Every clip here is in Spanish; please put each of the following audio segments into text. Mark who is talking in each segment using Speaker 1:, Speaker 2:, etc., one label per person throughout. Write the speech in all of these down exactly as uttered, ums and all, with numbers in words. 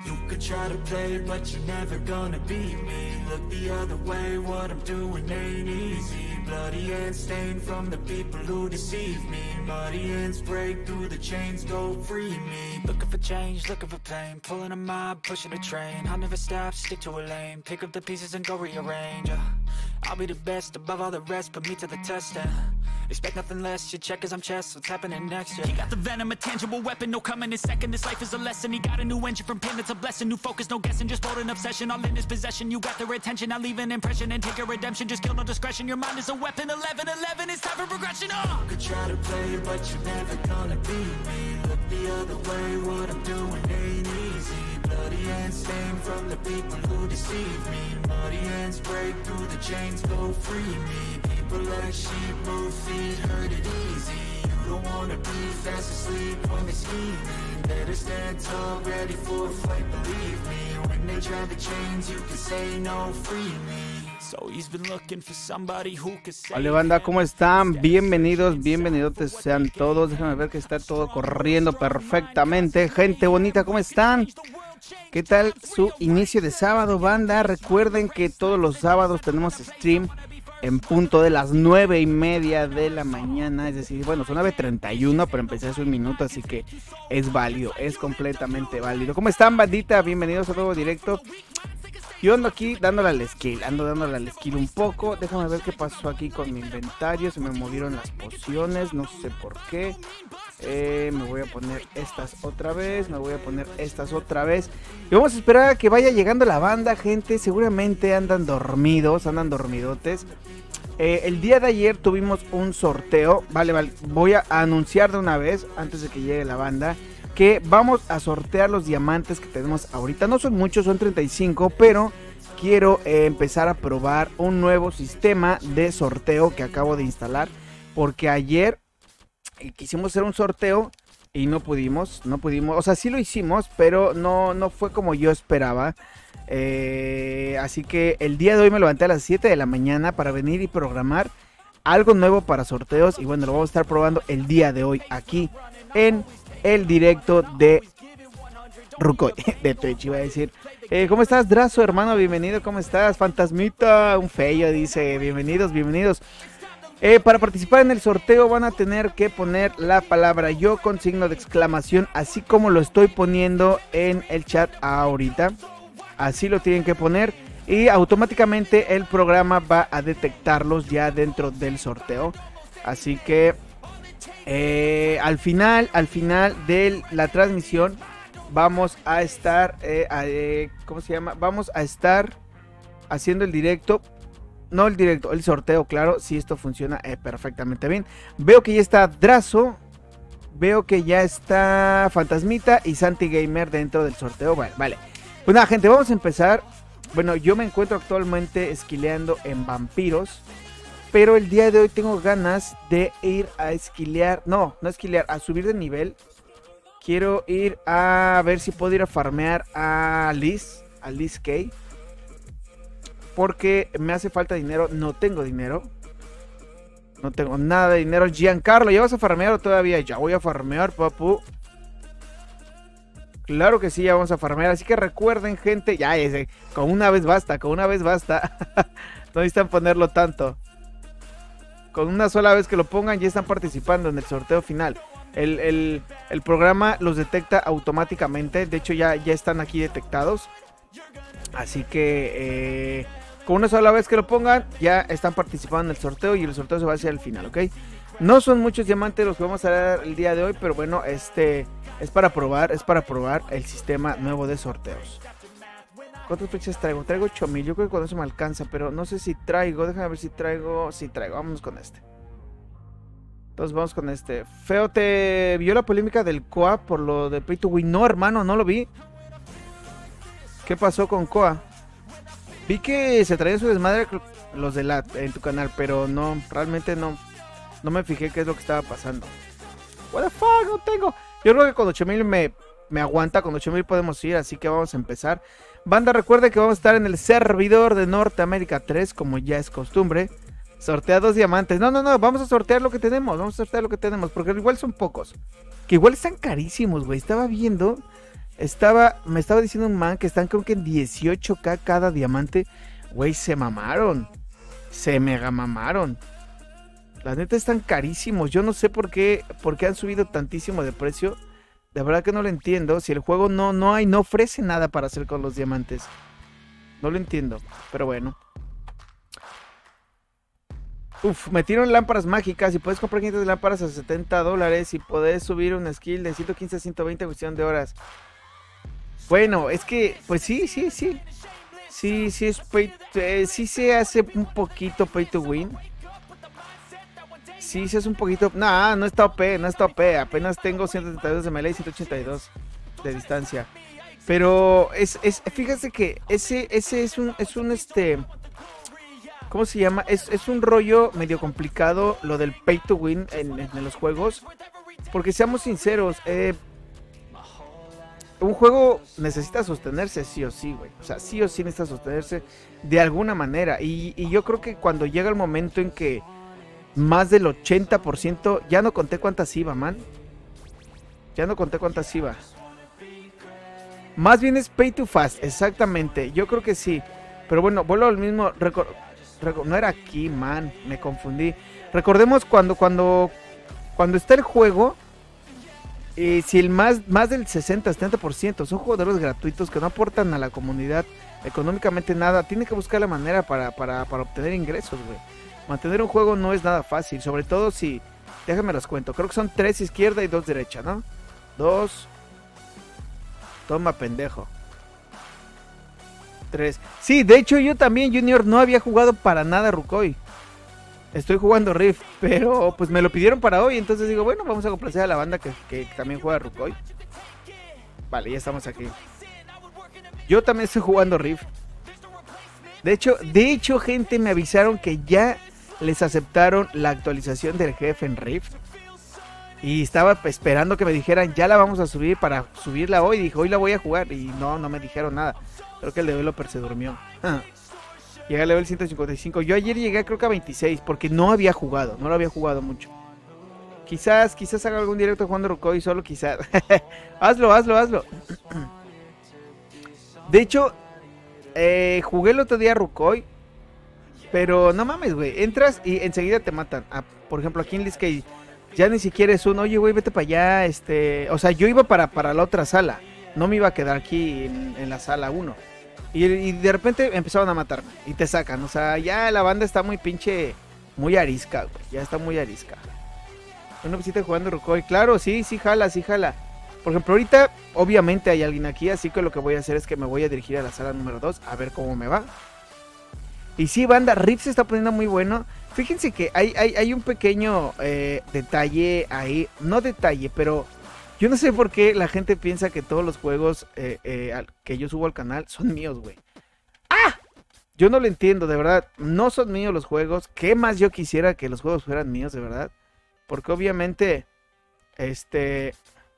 Speaker 1: You could try to play, but you're never gonna beat me. Look the other way, what I'm doing ain't easy. Bloody hands stained from the people who deceive me. Muddy hands break through the chains, go free me. Looking for change, looking for pain. Pulling a mob, pushing a train. I'll never stop, stick to a lane. Pick up the pieces and go rearrange. uh, I'll be the best above all the rest, put me to the test and expect nothing less, you check as I'm chess, what's happening next, yeah. He got the venom, a tangible weapon, no coming in second. This life is a lesson, he got a new engine from pain, it's a blessing. New focus, no guessing, just bold and obsession. All in his possession, you got their attention. I'll leave an impression and take a redemption. Just kill no discretion, your mind is a weapon. Eleven, eleven, it's time for progression, oh! You could try to play, but you're never gonna beat me. Look the other way, what I'm doing ain't easy. Bloody hands stained from the people who deceive me. Muddy hands break through the chains, go free me. People like sheep move feet, hurt it easy. You don't wanna be fast asleep when they're scheming. Better stand tall, ready for a fight, believe me. When they try the chains, you can say no, free me.
Speaker 2: Hola banda, ¿cómo están? Bienvenidos, bienvenidos sean todos. Déjame ver que está todo corriendo perfectamente. Gente bonita, ¿cómo están? ¿Qué tal su inicio de sábado, banda? Recuerden que todos los sábados tenemos stream en punto de las nueve y media de la mañana. Es decir, bueno, son nueve treinta y uno, pero empecé hace un minuto, así que es válido, es completamente válido. ¿Cómo están, bandita? Bienvenidos a nuevo directo. Yo ando aquí dándole al skill, ando dándole al skill un poco. Déjame ver qué pasó aquí con mi inventario. Se me movieron las pociones, no sé por qué. eh, Me voy a poner estas otra vez, me voy a poner estas otra vez. Y vamos a esperar a que vaya llegando la banda, gente. Seguramente andan dormidos, andan dormidotes. eh, El día de ayer tuvimos un sorteo. Vale, vale, voy a anunciar de una vez, antes de que llegue la banda, que vamos a sortear los diamantes que tenemos ahorita. No son muchos, son treinta y cinco, pero quiero eh, empezar a probar un nuevo sistema de sorteo que acabo de instalar, porque ayer eh, quisimos hacer un sorteo y no pudimos, no pudimos, o sea, sí lo hicimos, pero no, no fue como yo esperaba. Eh, así que el día de hoy me levanté a las siete de la mañana para venir y programar algo nuevo para sorteos, y bueno, lo vamos a estar probando el día de hoy aquí en el directo de Rucoy, de Twitch, iba a decir. Eh, ¿Cómo estás, Drazo, hermano? Bienvenido, ¿cómo estás? Fantasmita, un feo, dice. Bienvenidos, bienvenidos. Eh, para participar en el sorteo van a tener que poner la palabra yo con signo de exclamación, así como lo estoy poniendo en el chat ahorita. Así lo tienen que poner y automáticamente el programa va a detectarlos ya dentro del sorteo. Así que Eh, al final, al final de la transmisión vamos a estar, eh, eh, ¿cómo se llama? Vamos a estar haciendo el directo, no el directo, el sorteo, claro, si esto funciona eh, perfectamente bien. Veo que ya está Drazo, veo que ya está Fantasmita y Santi Gamer dentro del sorteo. Vale, vale. Pues nada, gente, vamos a empezar. Bueno, yo me encuentro actualmente esquileando en vampiros, pero el día de hoy tengo ganas de ir a esquilear, no, no esquilear, a subir de nivel. Quiero ir a ver si puedo ir a farmear a Liz, a Liz K, porque me hace falta dinero, no tengo dinero. No tengo nada de dinero. Giancarlo, ¿ya vas a farmear o todavía? Ya voy a farmear, papu. Claro que sí, ya vamos a farmear, así que recuerden, gente, ya, ya sé, con una vez basta, con una vez basta. No necesitan ponerlo tanto. Con una sola vez que lo pongan ya están participando en el sorteo final. El, el, el programa los detecta automáticamente. De hecho ya, ya están aquí detectados. Así que eh, con una sola vez que lo pongan ya están participando en el sorteo. Y el sorteo se va a hacer al final, ¿ok? No son muchos diamantes los que vamos a dar el día de hoy, pero bueno, este es para probar, es para probar el sistema nuevo de sorteos. ¿Cuántas flechas traigo? Traigo ocho mil, yo creo que con eso me alcanza, pero no sé si traigo, déjame ver si traigo, si traigo, vámonos con este. Entonces vamos con este. Feo, ¿te vio la polémica del C O A por lo de Pay to Win? No, hermano, no lo vi. ¿Qué pasó con C O A? Vi que se traía su desmadre los de la en tu canal, pero no, realmente no, no me fijé qué es lo que estaba pasando. What the fuck, no tengo. Yo creo que con ocho mil me, me aguanta, con ocho mil podemos ir, así que vamos a empezar. Banda, recuerde que vamos a estar en el servidor de Norteamérica tres, como ya es costumbre. Sortea dos diamantes. No, no, no, vamos a sortear lo que tenemos. Vamos a sortear lo que tenemos, porque igual son pocos. Que igual están carísimos, güey. Estaba viendo Estaba, me estaba diciendo un man que están creo que en dieciocho K cada diamante. Güey, se mamaron. Se mega mamaron. La neta están carísimos. Yo no sé por qué, por qué han subido tantísimo de precio. De verdad que no lo entiendo. Si el juego no, no hay, no ofrece nada para hacer con los diamantes. No lo entiendo. Pero bueno. Uf, metieron lámparas mágicas y puedes comprar quinientas lámparas a setenta dólares y puedes subir un skill de ciento quince a ciento veinte en cuestión de horas. Bueno, es que, pues sí, sí, sí. Sí, sí es pay, eh, sí se hace un poquito pay to win. Sí, se hace un poquito. No, no está O P, no está O P. Apenas tengo ciento treinta y dos de melee y ciento ochenta y dos de distancia. Pero es, es, fíjate que ese, ese es un, es un este. ¿Cómo se llama? Es, es un rollo medio complicado lo del pay to win en, en los juegos. Porque seamos sinceros, eh, un juego necesita sostenerse sí o sí, güey. O sea, sí o sí necesita sostenerse de alguna manera. Y, y yo creo que cuando llega el momento en que más del ochenta por ciento, ya no conté cuántas iba, man. Ya no conté cuántas iba. Más bien es pay to fast, exactamente. Yo creo que sí. Pero bueno, vuelvo al mismo... No era aquí, man, me confundí. Recordemos cuando cuando cuando está el juego, eh, si el más, más del sesenta a setenta por ciento son jugadores gratuitos que no aportan a la comunidad económicamente nada, tiene que buscar la manera para, para, para obtener ingresos, güey. Mantener un juego no es nada fácil, sobre todo si, déjame los cuento, creo que son tres izquierda y dos derecha, ¿no? Dos. Toma, pendejo. tres. Sí, de hecho yo también, Junior, no había jugado para nada Rukoy. Estoy jugando Rift, pero pues me lo pidieron para hoy, entonces digo, bueno, vamos a complacer a la banda que, que también juega Rukoy. Vale, ya estamos aquí. Yo también estoy jugando Rift. De hecho, de hecho, gente, me avisaron que ya les aceptaron la actualización del jefe en Rift. Y estaba esperando que me dijeran, ya la vamos a subir para subirla hoy. Dije, hoy la voy a jugar. Y no, no me dijeron nada. Creo que el developer se durmió. Llegué al level ciento cincuenta y cinco. Yo ayer llegué creo que a veintiséis. Porque no había jugado. No lo había jugado mucho. Quizás, quizás haga algún directo jugando Rukoy. Solo quizás. hazlo, hazlo, hazlo. De hecho, eh, jugué el otro día Rukoy. Pero no mames, güey. Entras y enseguida te matan. Ah, por ejemplo, aquí en Liskey ya ni siquiera es un, oye, güey, vete para allá. Este, o sea, yo iba para, para la otra sala. No me iba a quedar aquí en, en la sala uno. Y, y de repente empezaron a matarme. Y te sacan. O sea, ya la banda está muy pinche. Muy arisca, güey. Ya está muy arisca. Una visita jugando Rukoy. Claro, sí, sí jala, sí jala. Por ejemplo, ahorita, obviamente hay alguien aquí. Así que lo que voy a hacer es que me voy a dirigir a la sala número dos. A ver cómo me va. Y sí, banda, Rift se está poniendo muy bueno. Fíjense que hay, hay, hay un pequeño eh, detalle ahí. No detalle, pero yo no sé por qué la gente piensa que todos los juegos eh, eh, que yo subo al canal son míos, güey. ¡Ah! Yo no lo entiendo, de verdad. No son míos los juegos. ¿Qué más yo quisiera que los juegos fueran míos, de verdad? Porque obviamente, este...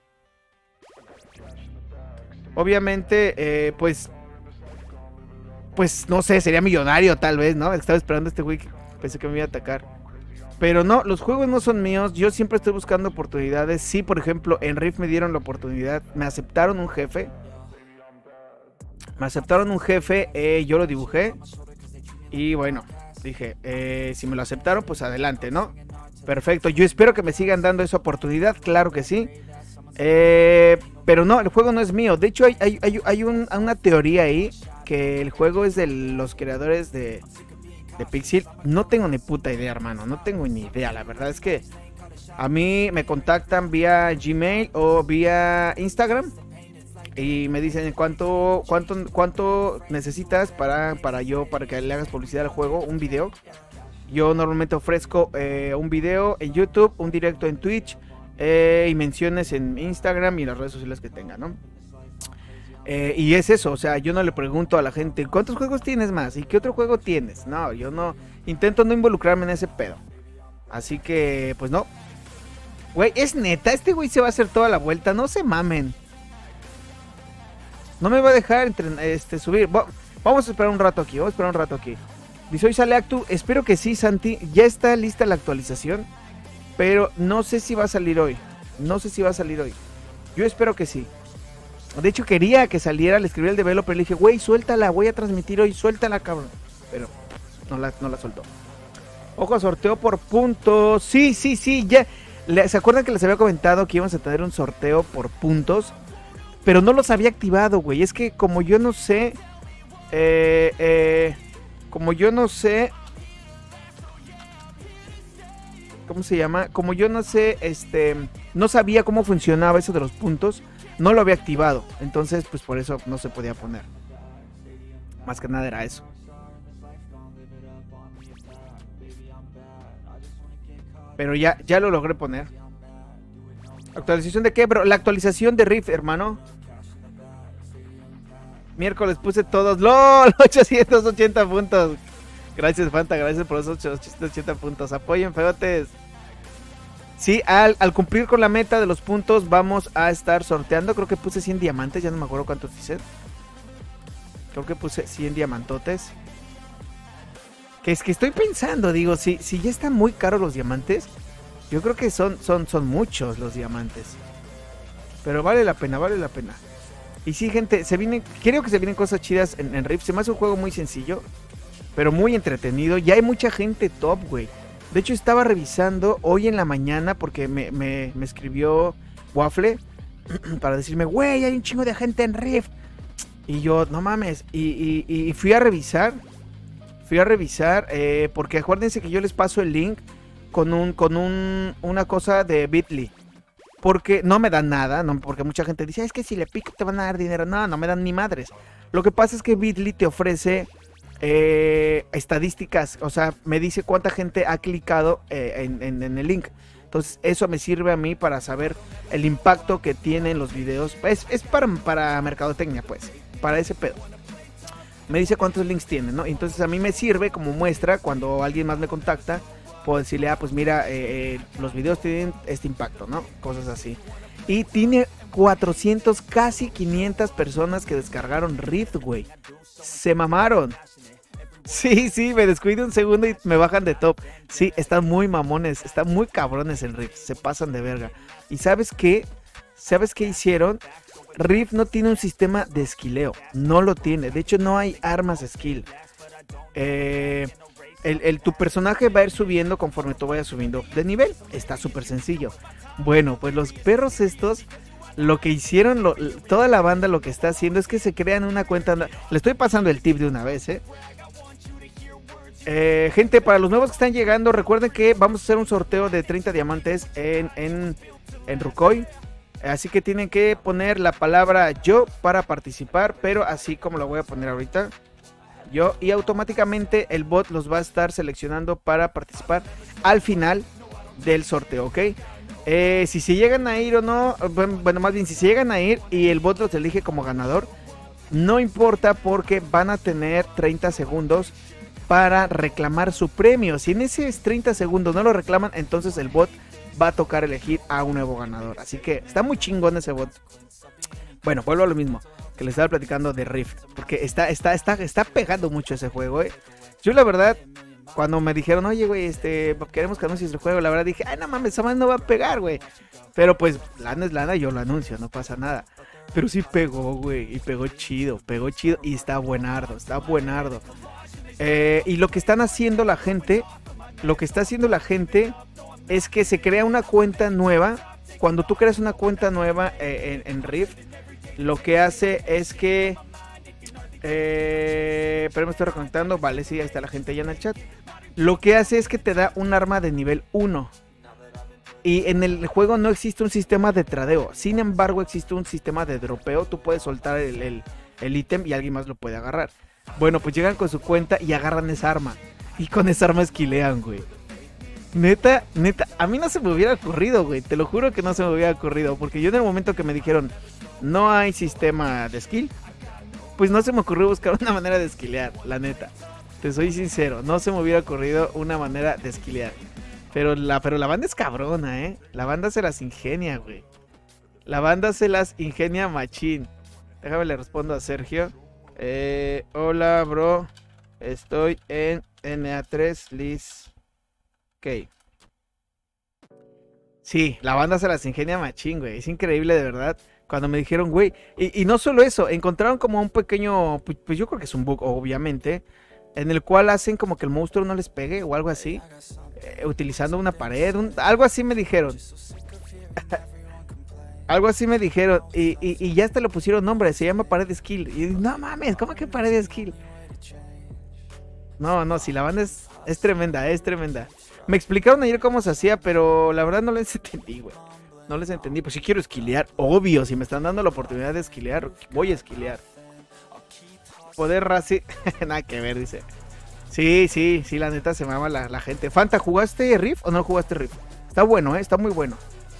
Speaker 2: Obviamente, eh, pues... Pues no sé, sería millonario tal vez, ¿no? Estaba esperando a este güey que pensé que me iba a atacar. Pero no, los juegos no son míos. Yo siempre estoy buscando oportunidades. Sí, por ejemplo, en Rift me dieron la oportunidad. Me aceptaron un jefe. Me aceptaron un jefe, eh, yo lo dibujé. Y bueno, dije, eh, si me lo aceptaron, pues adelante, ¿no? Perfecto, yo espero que me sigan dando esa oportunidad, claro que sí. Eh, pero no, el juego no es mío. De hecho, hay, hay, hay, hay un, una teoría ahí. Que el juego es de los creadores de, de Pixel. No tengo ni puta idea, hermano. No tengo ni idea. La verdad es que a mí me contactan vía Gmail o vía Instagram. Y me dicen cuánto cuánto cuánto necesitas para, para yo, para que le hagas publicidad al juego. Un video. Yo normalmente ofrezco eh, un video en YouTube, un directo en Twitch. Eh, y menciones en Instagram y las redes sociales que tenga, ¿no? Eh, y es eso, o sea, yo no le pregunto a la gente ¿cuántos juegos tienes más? ¿Y qué otro juego tienes? No, yo no, intento no involucrarme en ese pedo. Así que, pues no. Güey, es neta, este güey se va a hacer toda la vuelta, no se mamen. No me va a dejar entre, este, subir. Vamos a esperar un rato aquí, vamos a esperar un rato aquí. Dice, hoy sale Actu, espero que sí, Santi. Ya está lista la actualización, pero no sé si va a salir hoy. No sé si va a salir hoy. Yo espero que sí. De hecho, quería que saliera, le escribí al developer, le dije, güey, suéltala, voy a transmitir hoy, suéltala, cabrón. Pero no la, no la soltó. Ojo, sorteo por puntos. Sí, sí, sí, ya. ¿Se acuerdan que les había comentado que íbamos a tener un sorteo por puntos? Pero no los había activado, güey. Es que como yo no sé... Eh, eh, como yo no sé... ¿Cómo se llama? Como yo no sé, este... No sabía cómo funcionaba eso de los puntos. No lo había activado. Entonces, pues por eso no se podía poner. Más que nada era eso. Pero ya, ya lo logré poner. ¿Actualización de qué, bro? La actualización de Rift, hermano. Miércoles puse todos. ¡LOL! ochocientos ochenta puntos. Gracias, Fanta. Gracias por esos ochocientos ochenta puntos. Apoyen, feotes. Sí, al, al cumplir con la meta de los puntos, vamos a estar sorteando. Creo que puse cien diamantes. Ya no me acuerdo cuántos hice. Creo que puse cien diamantotes. Que es que estoy pensando, digo, si, si ya están muy caros los diamantes, yo creo que son, son, son muchos los diamantes. Pero vale la pena, vale la pena. Y sí, gente, se vienen, creo que se vienen cosas chidas en, en Rift. Se me hace un juego muy sencillo, pero muy entretenido. Ya hay mucha gente top, güey. De hecho, estaba revisando hoy en la mañana porque me, me, me escribió Waffle para decirme, güey, hay un chingo de gente en Rift. Y yo, no mames, y, y, y fui a revisar. Fui a revisar, eh, porque acuérdense que yo les paso el link con un con un una cosa de Bitly. Porque no me dan nada, no, porque mucha gente dice, es que si le pico te van a dar dinero. No, no me dan ni madres. Lo que pasa es que Bitly te ofrece eh, estadísticas, o sea, me dice cuánta gente ha clicado eh, en, en, en el link. Entonces eso me sirve a mí para saber el impacto que tienen los videos. Es, es para, para mercadotecnia, pues, para ese pedo. Me dice cuántos links tiene, ¿no? Entonces a mí me sirve como muestra cuando alguien más me contacta. Puedo decirle, ah, pues mira, eh, los videos tienen este impacto, ¿no? Cosas así. Y tiene cuatrocientos, casi quinientas personas que descargaron Rift, güey. Se mamaron. Sí, sí, me descuido un segundo y me bajan de top. Sí, están muy mamones, están muy cabrones en Rift. Se pasan de verga. ¿Y sabes qué? ¿Sabes qué hicieron? Rift no tiene un sistema de esquileo, no lo tiene, de hecho no hay armas skill. Eh, el, el, tu personaje va a ir subiendo conforme tú vayas subiendo de nivel, está súper sencillo. Bueno, pues los perros estos, lo que hicieron, lo, toda la banda lo que está haciendo es que se crean una cuenta. Le estoy pasando el tip de una vez, eh. Eh, gente, para los nuevos que están llegando, recuerden que vamos a hacer un sorteo de treinta diamantes en, en, en Rukoy. Así que tienen que poner la palabra yo para participar, pero así como lo voy a poner ahorita, yo, y automáticamente el bot los va a estar seleccionando para participar al final del sorteo, ¿ok? Eh, si se llegan a ir o no, bueno, más bien si se llegan a ir y el bot los elige como ganador, no importa porque van a tener treinta segundos para reclamar su premio. Si en esos treinta segundos no lo reclaman, entonces el bot va a tocar elegir a un nuevo ganador. Así que está muy chingón ese bot. Bueno, vuelvo a lo mismo que les estaba platicando de Rift, porque está, está, está, está pegando mucho ese juego, eh. Yo la verdad, cuando me dijeron, oye, güey, este, queremos que anuncies el juego, la verdad dije, ay, no mames, esa madre no va a pegar, güey. Pero pues, lana es lana, yo lo anuncio, no pasa nada. Pero sí pegó, güey, y pegó chido, pegó chido, y está buenardo, está buenardo. Eh, y lo que están haciendo la gente, lo que está haciendo la gente es que se crea una cuenta nueva. Cuando tú creas una cuenta nueva eh, en, en Rift, lo que hace es que... Eh, pero me estoy reconectando. Vale, sí, ahí está la gente ya en el chat. Lo que hace es que te da un arma de nivel uno. Y en el juego no existe un sistema de tradeo. Sin embargo, existe un sistema de dropeo. Tú puedes soltar el, el, el ítem y alguien más lo puede agarrar. Bueno, pues llegan con su cuenta y agarran esa arma. Y con esa arma esquilean, güey. Neta, neta, a mí no se me hubiera ocurrido, güey. Te lo juro que no se me hubiera ocurrido. Porque yo en el momento que me dijeron, no hay sistema de skill, pues no se me ocurrió buscar una manera de esquilear, la neta. Te soy sincero, no se me hubiera ocurrido una manera de esquilear. Pero la, pero la banda es cabrona, ¿eh? La banda se las ingenia, güey. La banda se las ingenia machín. Déjame le respondo a Sergio. Eh, hola, bro. Estoy en N A tres Liz. Ok. Sí, la banda se las ingenia machín, güey. Es increíble, de verdad. Cuando me dijeron, güey. Y, y no solo eso, encontraron como un pequeño. Pues, pues yo creo que es un bug, obviamente. En el cual hacen como que el monstruo no les pegue o algo así. Eh, utilizando una pared. Un, algo así me dijeron. Algo así me dijeron. Y, y, y ya hasta lo pusieron nombre. Se llama pared skill. Y no mames, ¿cómo que pared skill? No, no, si la banda es, es tremenda, es tremenda. Me explicaron ayer cómo se hacía, pero la verdad no les entendí, güey. No les entendí. Pues sí quiero esquilear, obvio. Si me están dando la oportunidad de esquilear, voy a esquilear. Poder raci... Nada que ver, dice. Sí, sí, sí, la neta se mama la, la gente. Fanta, ¿jugaste Rift o no jugaste Rift? Está bueno, ¿eh? Está muy bueno.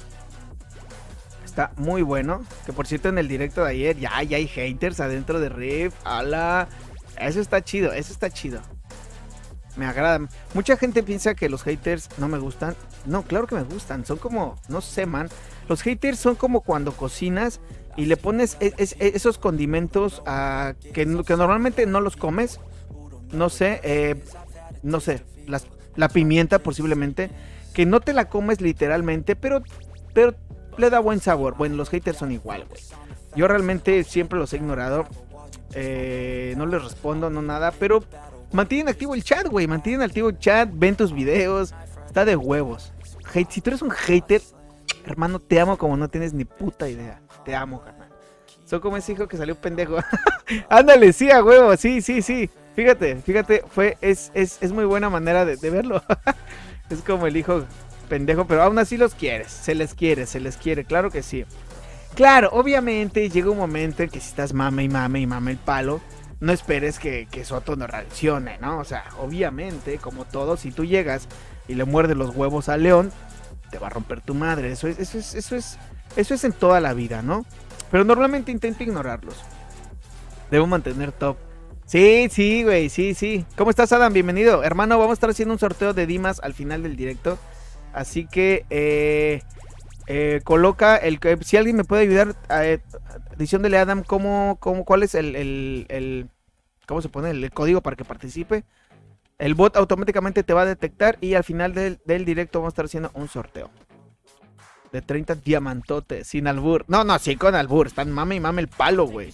Speaker 2: Está muy bueno. Que por cierto, en el directo de ayer ya, ya hay haters adentro de Rift. ¡Hala! Eso está chido, eso está chido. Me agradan. Mucha gente piensa que los haters no me gustan. No, claro que me gustan. Son como, no sé, man. Los haters son como cuando cocinas y le pones es, es, esos condimentos a, que, que normalmente no los comes. No sé, eh, no sé, las, la pimienta posiblemente. Que no te la comes literalmente, pero, pero le da buen sabor. Bueno, los haters son igual, güey. Yo realmente siempre los he ignorado. Eh, no les respondo, no nada, pero mantienen activo el chat, güey. Mantienen activo el chat, ven tus videos. Está de huevos. Hate, si tú eres un hater, hermano, te amo como no tienes ni puta idea. Te amo, carnal. Soy como ese hijo que salió pendejo. Ándale, sí, a huevo, sí, sí, sí. Fíjate, fíjate, fue, es, es, es muy buena manera de, de verlo. Es como el hijo pendejo, pero aún así los quieres. Se les quiere, se les quiere, claro que sí. Claro, obviamente llega un momento en que si estás mame y mame y mame el palo, no esperes que, que Soto no reaccione, ¿no? O sea, obviamente, como todo, si tú llegas y le muerdes los huevos al león, te va a romper tu madre. Eso es, eso es, eso es, eso es en toda la vida, ¿no? Pero normalmente intento ignorarlos. Debo mantener top. Sí, sí, güey, sí, sí. ¿Cómo estás, Adam? Bienvenido. Hermano, vamos a estar haciendo un sorteo de Dimas al final del directo. Así que, eh... Eh, coloca el que si alguien me puede ayudar, eh, diciéndole a Adam cómo, cómo, cuál es el, el, el cómo se pone el, el código para que participe. El bot automáticamente te va a detectar y al final del, del directo vamos a estar haciendo un sorteo de treinta diamantotes sin albur. No, no, sí con albur. Están mame y mame el palo, güey.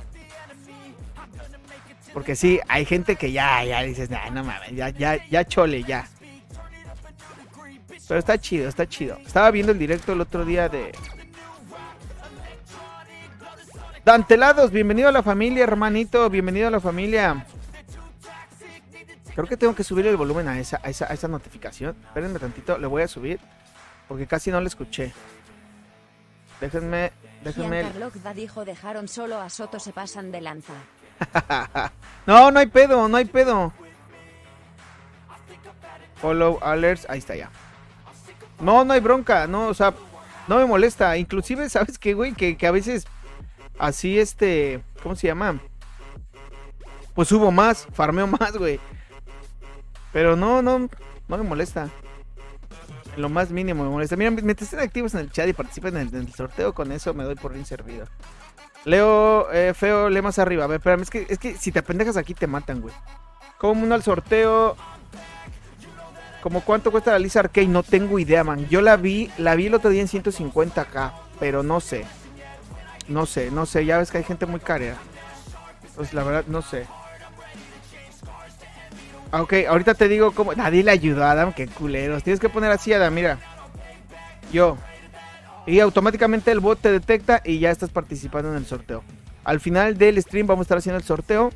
Speaker 2: Porque sí, hay gente que ya, ya dices, nah, no mames, ya, ya, ya chole, ya. Pero está chido, está chido. Estaba viendo el directo el otro día de Dantelados, bienvenido a la familia, hermanito. Bienvenido a la familia. Creo que tengo que subir el volumen a esa, a esa, a esa notificación. Espérenme tantito, le voy a subir porque casi no le escuché. Déjenme, déjenme.
Speaker 3: Giancarlo dijo dejaron solo a Soto, se pasan de lanza.
Speaker 2: No, no hay pedo, no hay pedo. Follow alerts, ahí está ya. No, no hay bronca, no, o sea, no me molesta. Inclusive, ¿sabes qué, güey? Que, que a veces así, este, ¿cómo se llama? Pues subo más, farmeo más, güey. Pero no, no, no me molesta. Lo más mínimo me molesta. Mira, mientras estén activos en el chat y participen en el, en el sorteo, con eso me doy por bien servido. Leo, eh, feo, lee más arriba. A ver, espérame, es que, es que si te apendejas aquí te matan, güey. Como uno al sorteo. ¿Como cuánto cuesta la Lisa Arcade? No tengo idea, man. Yo la vi, la vi el otro día en ciento cincuenta k, pero no sé. No sé, no sé. Ya ves que hay gente muy cara. Pues la verdad, no sé. Ah, ok, ahorita te digo cómo. Nadie le ayudó a Adam, qué culeros. Tienes que poner así, Adam, mira. Yo. Y automáticamente el bot te detecta y ya estás participando en el sorteo. Al final del stream vamos a estar haciendo el sorteo.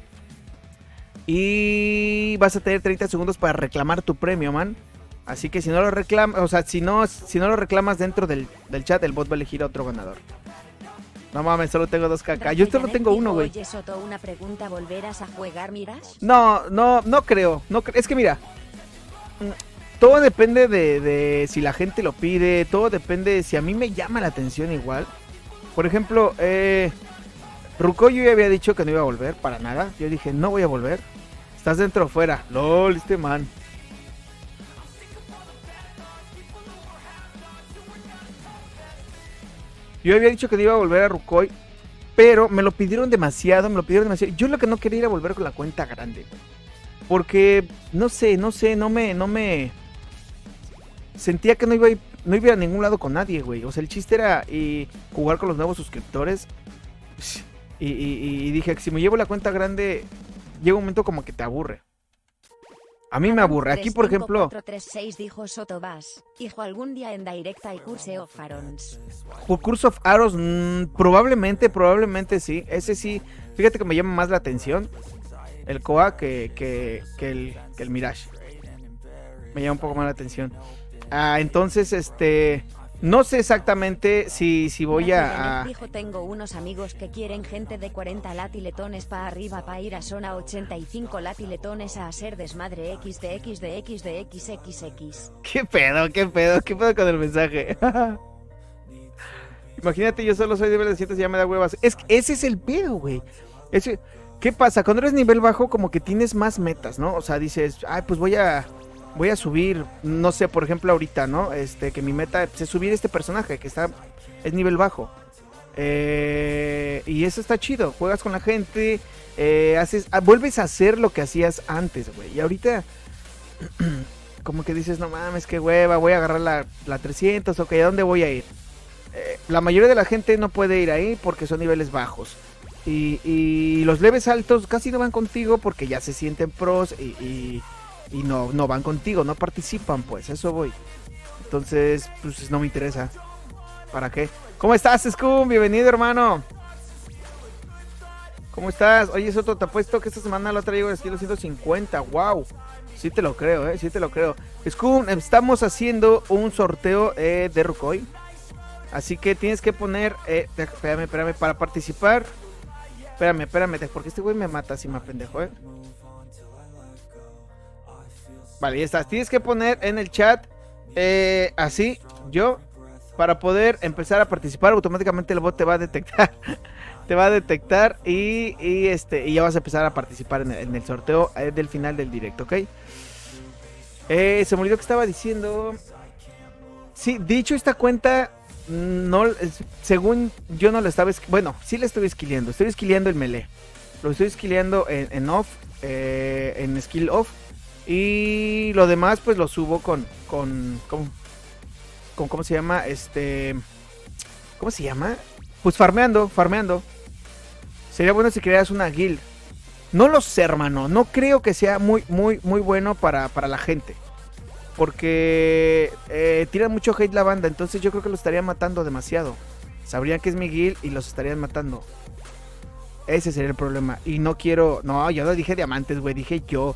Speaker 2: Y vas a tener treinta segundos para reclamar tu premio, man. Así que si no lo reclamas, o sea, si no, si no lo reclamas dentro del, del chat, el bot va a elegir a otro ganador. No mames, solo tengo dos K K. Yo solo tengo uno, güey.
Speaker 3: Oye, Soto, una pregunta, ¿volverás a jugar Miras?
Speaker 2: No, no, no creo. No cre es que mira, todo depende de, de si la gente lo pide. Todo depende de si a mí me llama la atención igual. Por ejemplo, eh, Ruko yo ya había dicho que no iba a volver, para nada. Yo dije, no voy a volver. ¿Estás dentro o fuera? LOL, este man. Yo había dicho que no iba a volver a Rukoy, pero me lo pidieron demasiado, me lo pidieron demasiado. Yo lo que no quería era volver con la cuenta grande. Porque, no sé, no sé, no me, no me... sentía que no iba, a ir, no iba a ningún lado con nadie, güey. O sea, el chiste era y jugar con los nuevos suscriptores. Y, y, y dije, si me llevo la cuenta grande, llega un momento como que te aburre. A mí me aburre. Aquí, por ejemplo...
Speaker 3: cuatro tres seis dijo Soto Vas. Hijo, algún día en Directa y Curse of Arons.
Speaker 2: Curse of Arrows, mmm, probablemente, probablemente sí. Ese sí, fíjate que me llama más la atención el C O A que, que, que, el, que el Mirage. Me llama un poco más la atención. Ah, entonces, este... No sé exactamente si, si voy a... a...
Speaker 3: Dijo, tengo unos amigos que quieren gente de cuarenta latiletones para arriba para ir a zona ochenta y cinco latiletones a hacer desmadre X de X de X de X X X.
Speaker 2: ¿Qué pedo? ¿Qué pedo? ¿Qué pedo con el mensaje? Imagínate, yo solo soy nivel de siete y ya me da huevas. Es que ese es el pedo, güey. Ese... ¿Qué pasa? Cuando eres nivel bajo como que tienes más metas, ¿no? O sea, dices, ay, pues voy a... Voy a subir, no sé, por ejemplo ahorita, ¿no? Este, que mi meta es subir este personaje que está, es nivel bajo. Eh, y eso está chido, juegas con la gente, eh, haces, ah, vuelves a hacer lo que hacías antes, güey. Y ahorita, como que dices, no mames, qué hueva, voy a agarrar la, la trescientos, ok, ¿a dónde voy a ir? Eh, la mayoría de la gente no puede ir ahí porque son niveles bajos. Y, y los leves altos casi no van contigo porque ya se sienten pros y... y Y no, no van contigo, no participan, pues, eso voy. Entonces, pues no me interesa. ¿Para qué? ¿Cómo estás, Scum? Bienvenido, hermano. ¿Cómo estás? Oye, Soto, te apuesto que esta semana lo traigo de estilo ciento cincuenta. ¡Wow! Sí te lo creo, eh, sí te lo creo. Scum, estamos haciendo un sorteo eh, de Rukoy. Así que tienes que poner... Eh, espérame, espérame, para participar. Espérame, espérame, porque este güey me mata si me pendejo, eh. Vale, ya estás. Tienes que poner en el chat eh, así, yo, para poder empezar a participar. Automáticamente el bot te va a detectar. Te va a detectar y, y, este, y ya vas a empezar a participar en el, en el sorteo eh, del final del directo, ¿ok? Eh, se me olvidó que estaba diciendo. Sí, dicho esta cuenta, no, según yo no la estaba... Bueno, sí la estoy esquileando. Estoy esquileando el melee. Lo estoy esquileando en, en off, eh, en skill off. Y lo demás pues lo subo con, con, con, con, ¿cómo se llama? Este, ¿cómo se llama? Pues farmeando, farmeando. Sería bueno si crearas una guild. No lo sé, hermano, no creo que sea muy, muy, muy bueno para, para la gente. Porque eh, tiran mucho hate la banda, entonces yo creo que lo estarían matando demasiado. Sabrían que es mi guild y los estarían matando. Ese sería el problema. Y no quiero, no, yo no dije diamantes, güey, dije yo.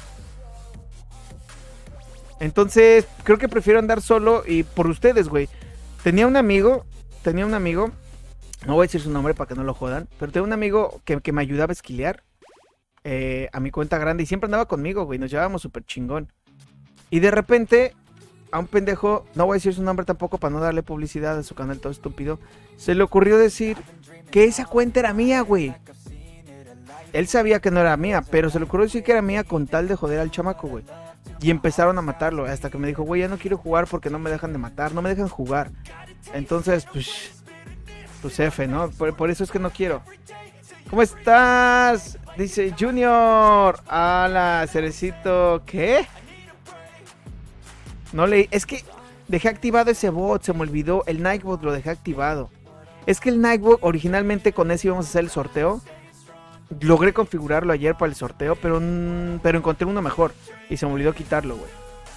Speaker 2: Entonces, creo que prefiero andar solo y por ustedes, güey. Tenía un amigo, tenía un amigo, no voy a decir su nombre para que no lo jodan, pero tenía un amigo que, que me ayudaba a esquilear eh, a mi cuenta grande y siempre andaba conmigo, güey, nos llevábamos súper chingón. Y de repente, a un pendejo, no voy a decir su nombre tampoco para no darle publicidad a su canal todo estúpido, se le ocurrió decir que esa cuenta era mía, güey. Él sabía que no era mía, pero se le ocurrió decir que era mía con tal de joder al chamaco, güey. Y empezaron a matarlo, hasta que me dijo, güey, ya no quiero jugar porque no me dejan de matar, no me dejan jugar. Entonces, pues, pues F, ¿no? Por, por eso es que no quiero. ¿Cómo estás? Dice Junior. Hola, Cerecito. ¿Qué? No leí, es que dejé activado ese bot, se me olvidó. El Nightbot lo dejé activado. Es que el Nightbot originalmente con ese íbamos a hacer el sorteo. Logré configurarlo ayer para el sorteo, pero, pero encontré uno mejor. Y se me olvidó quitarlo, güey.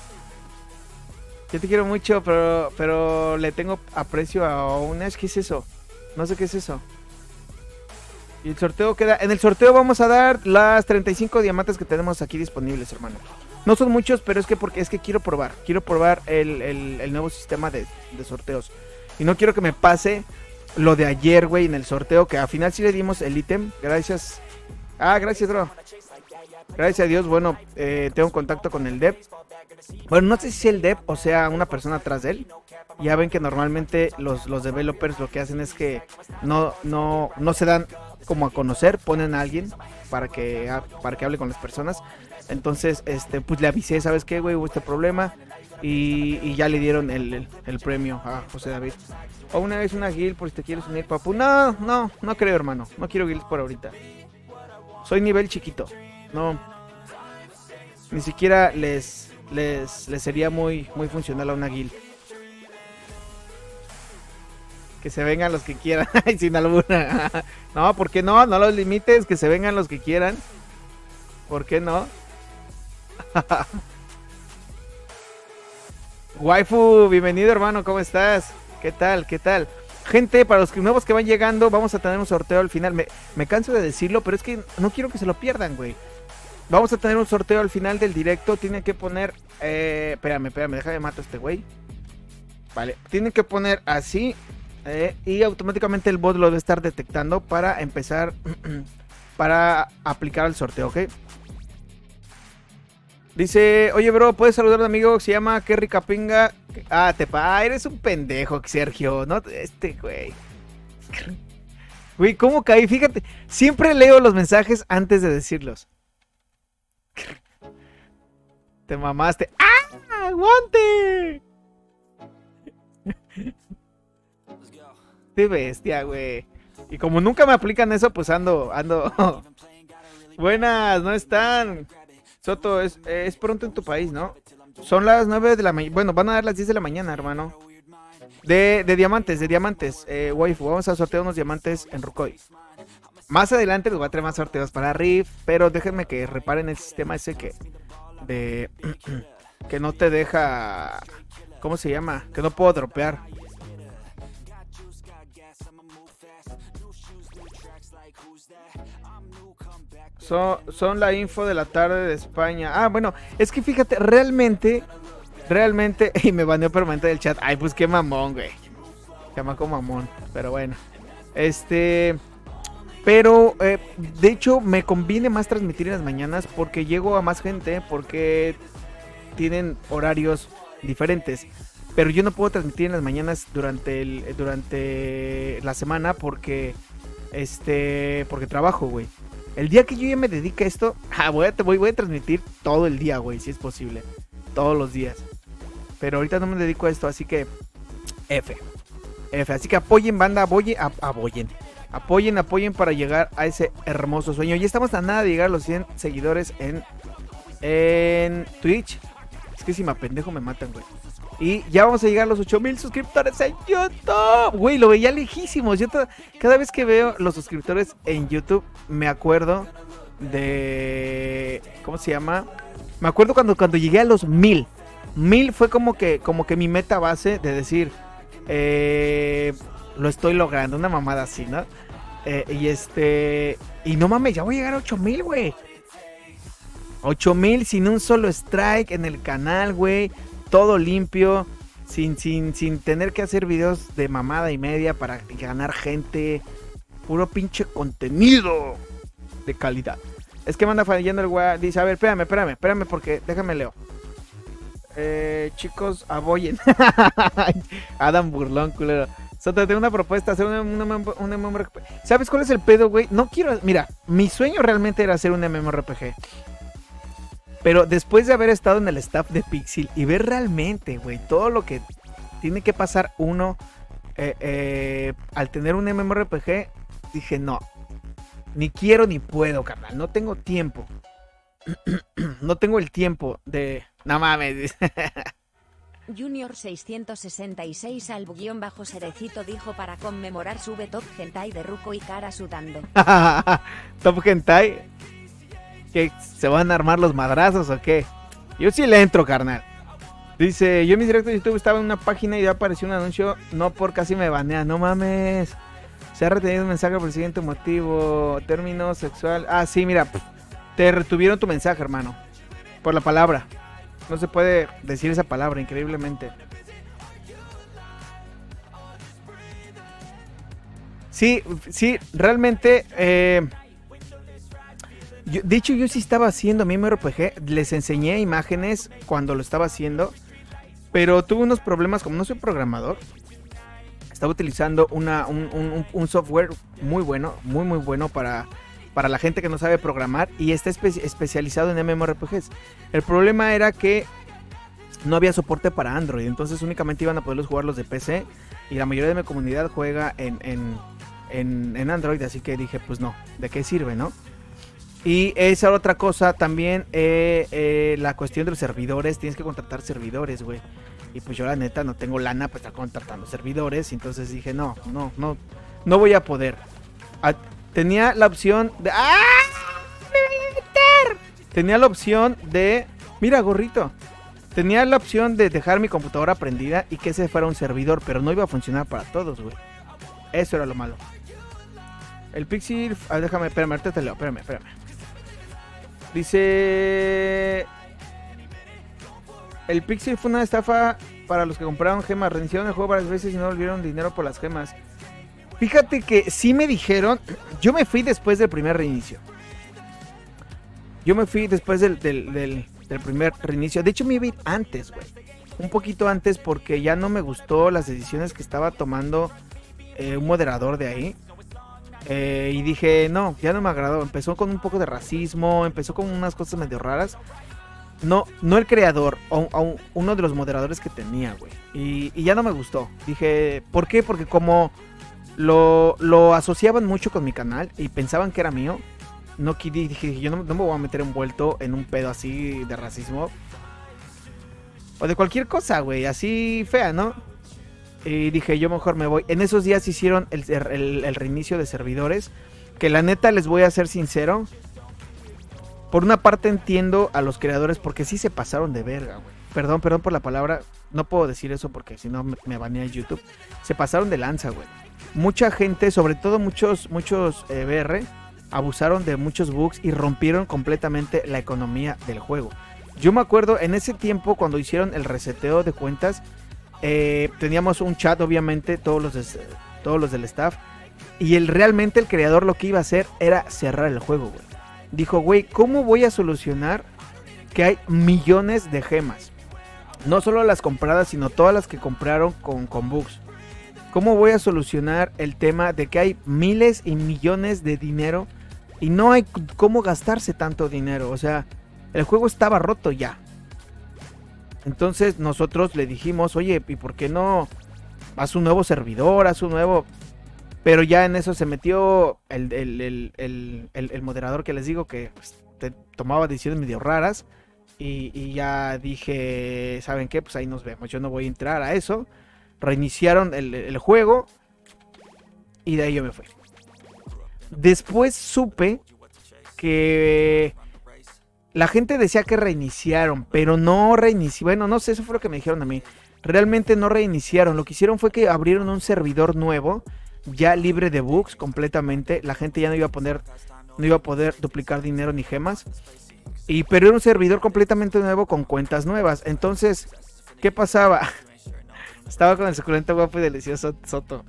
Speaker 2: Yo te quiero mucho, pero, pero le tengo aprecio a Unash. ¿Qué es eso? No sé qué es eso. Y el sorteo queda... En el sorteo vamos a dar las treinta y cinco diamantes que tenemos aquí disponibles, hermano. No son muchos, pero es que porque es que quiero probar. Quiero probar el, el, el nuevo sistema de, de sorteos. Y no quiero que me pase lo de ayer, güey, en el sorteo, que al final sí le dimos el ítem. Gracias. Ah, gracias, bro. Gracias a Dios, bueno, eh, tengo contacto con el dev. Bueno, no sé si es el dev o sea una persona atrás de él. Ya ven que normalmente los, los developers lo que hacen es que no, no, no se dan como a conocer, ponen a alguien para que, para que hable con las personas. Entonces, este, pues le avisé, ¿sabes qué, güey? Hubo este problema. Y, y ya le dieron el, el, el premio a José David. O una vez una guild por si te quieres unir, papu. No, no, no creo, hermano. No quiero guild por ahorita. Soy nivel chiquito. No. Ni siquiera les, les, les sería muy, muy funcional a una guild. Que se vengan los que quieran. Sin alguna. No, ¿por qué no? No los limites, que se vengan los que quieran. ¿Por qué no? Waifu, bienvenido hermano, ¿cómo estás? ¿Qué tal? ¿Qué tal? Gente, para los nuevos que van llegando, vamos a tener un sorteo al final. Me, me canso de decirlo, pero es que no quiero que se lo pierdan, güey. Vamos a tener un sorteo al final del directo. Tienen que poner... Eh, espérame, espérame, déjame matar a este güey. Vale, tienen que poner así... Eh, y automáticamente el bot lo debe estar detectando para empezar para aplicar el sorteo, ¿ok? Dice, oye bro, ¿puedes saludar a un amigo que se llama Kerry Capinga? Ah, te pa, eres un pendejo, Sergio, ¿no? Este güey. Güey, ¿cómo caí? Fíjate, siempre leo los mensajes antes de decirlos. Te mamaste. ¡Ah! ¡Aguante! Qué bestia, güey. Y como nunca me aplican eso, pues ando, ando. Buenas, ¿no están? Soto, es, es pronto en tu país, ¿no? Son las nueve de la mañana. Bueno, van a dar las diez de la mañana, hermano. De, de diamantes, de diamantes. Eh, waifu, vamos a sortear unos diamantes en Rucoy. Más adelante les voy a traer más sorteos para Rift. Pero déjenme que reparen el sistema ese que... De... que no te deja... ¿Cómo se llama? Que no puedo dropear. Son, son la info de la tarde de España. Ah, bueno, es que fíjate, realmente, realmente, y me baneó permanente del chat. Ay, pues qué mamón, güey. Chamaco mamón, pero bueno. Este, pero, eh, de hecho, me conviene más transmitir en las mañanas porque llego a más gente, porque tienen horarios diferentes. Pero yo no puedo transmitir en las mañanas durante el, durante la semana porque, este, porque trabajo, güey. El día que yo ya me dedique a esto, ah, voy, a, voy, voy a transmitir todo el día, güey, si es posible. Todos los días. Pero ahorita no me dedico a esto, así que F. F, así que apoyen, banda, apoyen, apoyen. Apoyen, apoyen para llegar a ese hermoso sueño. Ya estamos a nada de llegar a los cien seguidores en, en Twitch. Es que si me apendejo me matan, güey. Y ya vamos a llegar a los ocho mil suscriptores en YouTube. Güey, lo veía lejísimos. Yo cada vez que veo los suscriptores en YouTube me acuerdo de... ¿Cómo se llama? Me acuerdo cuando, cuando llegué a los mil. Mil fue como que, como que mi meta base de decir... Eh, lo estoy logrando, una mamada así, ¿no? Eh, y este... Y no mames, ya voy a llegar a ocho mil, güey. ocho mil sin un solo strike en el canal, güey. Todo limpio, sin, sin, sin tener que hacer videos de mamada y media para ganar gente. Puro pinche contenido de calidad. Es que me anda fallando el güey. Dice, a ver, espérame, espérame, espérame porque déjame leo. Eh, chicos, aboyen. Adam Burlón, culero. Soto, tengo una propuesta, hacer una, una, una M M O R P G. ¿Sabes cuál es el pedo, güey? No quiero, mira, mi sueño realmente era hacer un M M O R P G. Pero después de haber estado en el staff de Pixel y ver realmente, güey, todo lo que tiene que pasar uno eh, eh, al tener un M M O R P G, dije, no, ni quiero ni puedo, carnal, no tengo tiempo. No tengo el tiempo de... No mames.
Speaker 3: Junior seiscientos sesenta y seis al guión bajo Cerecito dijo para conmemorar sube top hentai de Ruco y cara sudando.
Speaker 2: Top hentai. ¿Qué? ¿Se van a armar los madrazos o qué? Yo sí le entro, carnal. Dice, yo en mis directos de YouTube estaba en una página y ya apareció un anuncio. No, por casi me banean. No mames. Se ha retenido un mensaje por el siguiente motivo. Término sexual. Ah, sí, mira. Te retuvieron tu mensaje, hermano. Por la palabra. No se puede decir esa palabra, increíblemente. Sí, sí, realmente... Eh, Yo, de hecho, yo sí estaba haciendo mi M M O R P G. Les enseñé imágenes cuando lo estaba haciendo. Pero tuve unos problemas. Como no soy programador, estaba utilizando una, un, un, un software muy bueno. Muy muy bueno para, para la gente que no sabe programar. Y está espe especializado en M M O R P Gs. El problema era que no había soporte para Android. Entonces únicamente iban a poderlos jugar los de P C. Y la mayoría de mi comunidad juega en, en, en, en Android. Así que dije, pues no, ¿de qué sirve, no? Y esa otra cosa también, eh, eh, la cuestión de los servidores. Tienes que contratar servidores, güey. Y pues yo la neta no tengo lana para estar contratando servidores. Y entonces dije, no, no, no, no voy a poder. A, tenía la opción de... ¡Ah! Tenía la opción de... Mira, gorrito. Tenía la opción de dejar mi computadora prendida y que ese fuera un servidor, pero no iba a funcionar para todos, güey. Eso era lo malo. El Pixel... Ah, déjame, espérame, ahorita te leo, espérame, espérame. Dice... El Pixel fue una estafa para los que compraron gemas. Reiniciaron el juego varias veces y no volvieron dinero por las gemas. Fíjate que sí me dijeron... Yo me fui después del primer reinicio. Yo me fui después del, del, del, del primer reinicio. De hecho me iba a ir antes, güey. Un poquito antes porque ya no me gustó las decisiones que estaba tomando eh, un moderador de ahí. Eh, y dije, no, ya no me agradó. Empezó con un poco de racismo. Empezó con unas cosas medio raras. No, no el creador, o, o uno de los moderadores que tenía, güey. Y, y ya no me gustó. Dije, ¿por qué? Porque como lo, lo asociaban mucho con mi canal y pensaban que era mío. No dije, yo no, no me voy a meter envuelto en un pedo así de racismo. O de cualquier cosa, güey, así fea, ¿no? Y dije, yo mejor me voy. En esos días hicieron el, el, el reinicio de servidores. Que la neta, les voy a ser sincero. Por una parte entiendo a los creadores porque sí se pasaron de verga, güey. Perdón, perdón por la palabra. No puedo decir eso porque si no me, me banea YouTube. Se pasaron de lanza, güey. Mucha gente, sobre todo muchos, muchos eh, B R... abusaron de muchos bugs y rompieron completamente la economía del juego. Yo me acuerdo en ese tiempo cuando hicieron el reseteo de cuentas, eh, teníamos un chat obviamente, todos los, de, todos los del staff, y el, realmente el creador lo que iba a hacer era cerrar el juego, güey. Dijo, güey, ¿cómo voy a solucionar que hay millones de gemas? No solo las compradas, sino todas las que compraron con, con bugs. ¿Cómo voy a solucionar el tema de que hay miles y millones de dinero y no hay cómo gastarse tanto dinero? O sea, el juego estaba roto ya. Entonces nosotros le dijimos, oye, ¿y por qué no haz un nuevo servidor? Haz un nuevo... Pero ya en eso se metió el, el, el, el, el, el moderador que les digo que pues, te tomaba decisiones medio raras. Y, y ya dije, ¿saben qué? Pues ahí nos vemos. Yo no voy a entrar a eso. Reiniciaron el, el juego. Y de ahí yo me fui. Después supe que la gente decía que reiniciaron, pero no reiniciaron. Bueno, no sé, eso fue lo que me dijeron a mí. Realmente no reiniciaron. Lo que hicieron fue que abrieron un servidor nuevo, ya libre de bugs completamente. La gente ya no iba a poner, no iba a poder duplicar dinero ni gemas. Y pero era un servidor completamente nuevo con cuentas nuevas. Entonces, ¿qué pasaba? Estaba con el suculento guapo y delicioso Soto.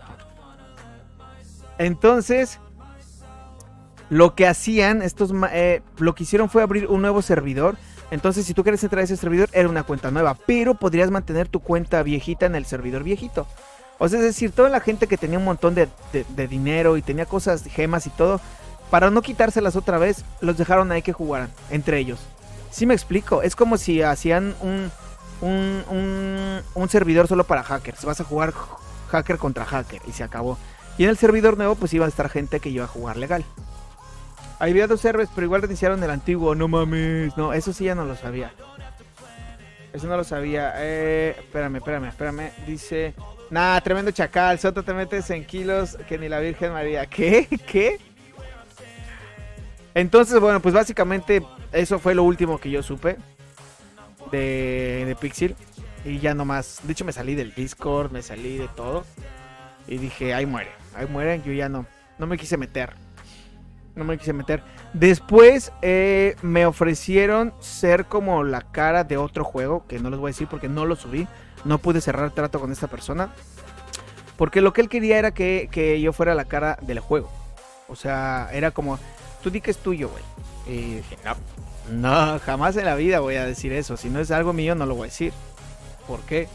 Speaker 2: Entonces, lo que hacían estos, eh, lo que hicieron fue abrir un nuevo servidor. Entonces, si tú quieres entrar a ese servidor, era una cuenta nueva, pero podrías mantener tu cuenta viejita en el servidor viejito. O sea, es decir, toda la gente que tenía un montón de, de, de dinero y tenía cosas, gemas y todo, para no quitárselas otra vez, los dejaron ahí que jugaran entre ellos. ¿Sí me explico? Es como si hacían un, un, un, un servidor solo para hackers. Vas a jugar hacker contra hacker y se acabó. Y en el servidor nuevo pues iba a estar gente que iba a jugar legal. Había dos servers, pero igual reiniciaron el antiguo. No mames. No, eso sí ya no lo sabía. Eso no lo sabía. Eh, espérame, espérame, espérame. Dice... Nah, tremendo chacal. Soto, te metes en kilos que ni la Virgen María. ¿Qué? ¿Qué? Entonces, bueno, pues básicamente eso fue lo último que yo supe de, de Pixel. Y ya nomás, de hecho me salí del Discord, me salí de todo. Y dije, ahí muere, ahí mueren. Yo ya no, no me quise meter. No me quise meter. Después eh, me ofrecieron ser como la cara de otro juego, que no les voy a decir porque no lo subí. No pude cerrar trato con esta persona. Porque lo que él quería era que, que yo fuera la cara del juego. O sea, era como... Tú di que es tuyo, güey. Y dije, no, no, jamás en la vida voy a decir eso. Si no es algo mío, no lo voy a decir. ¿Por qué?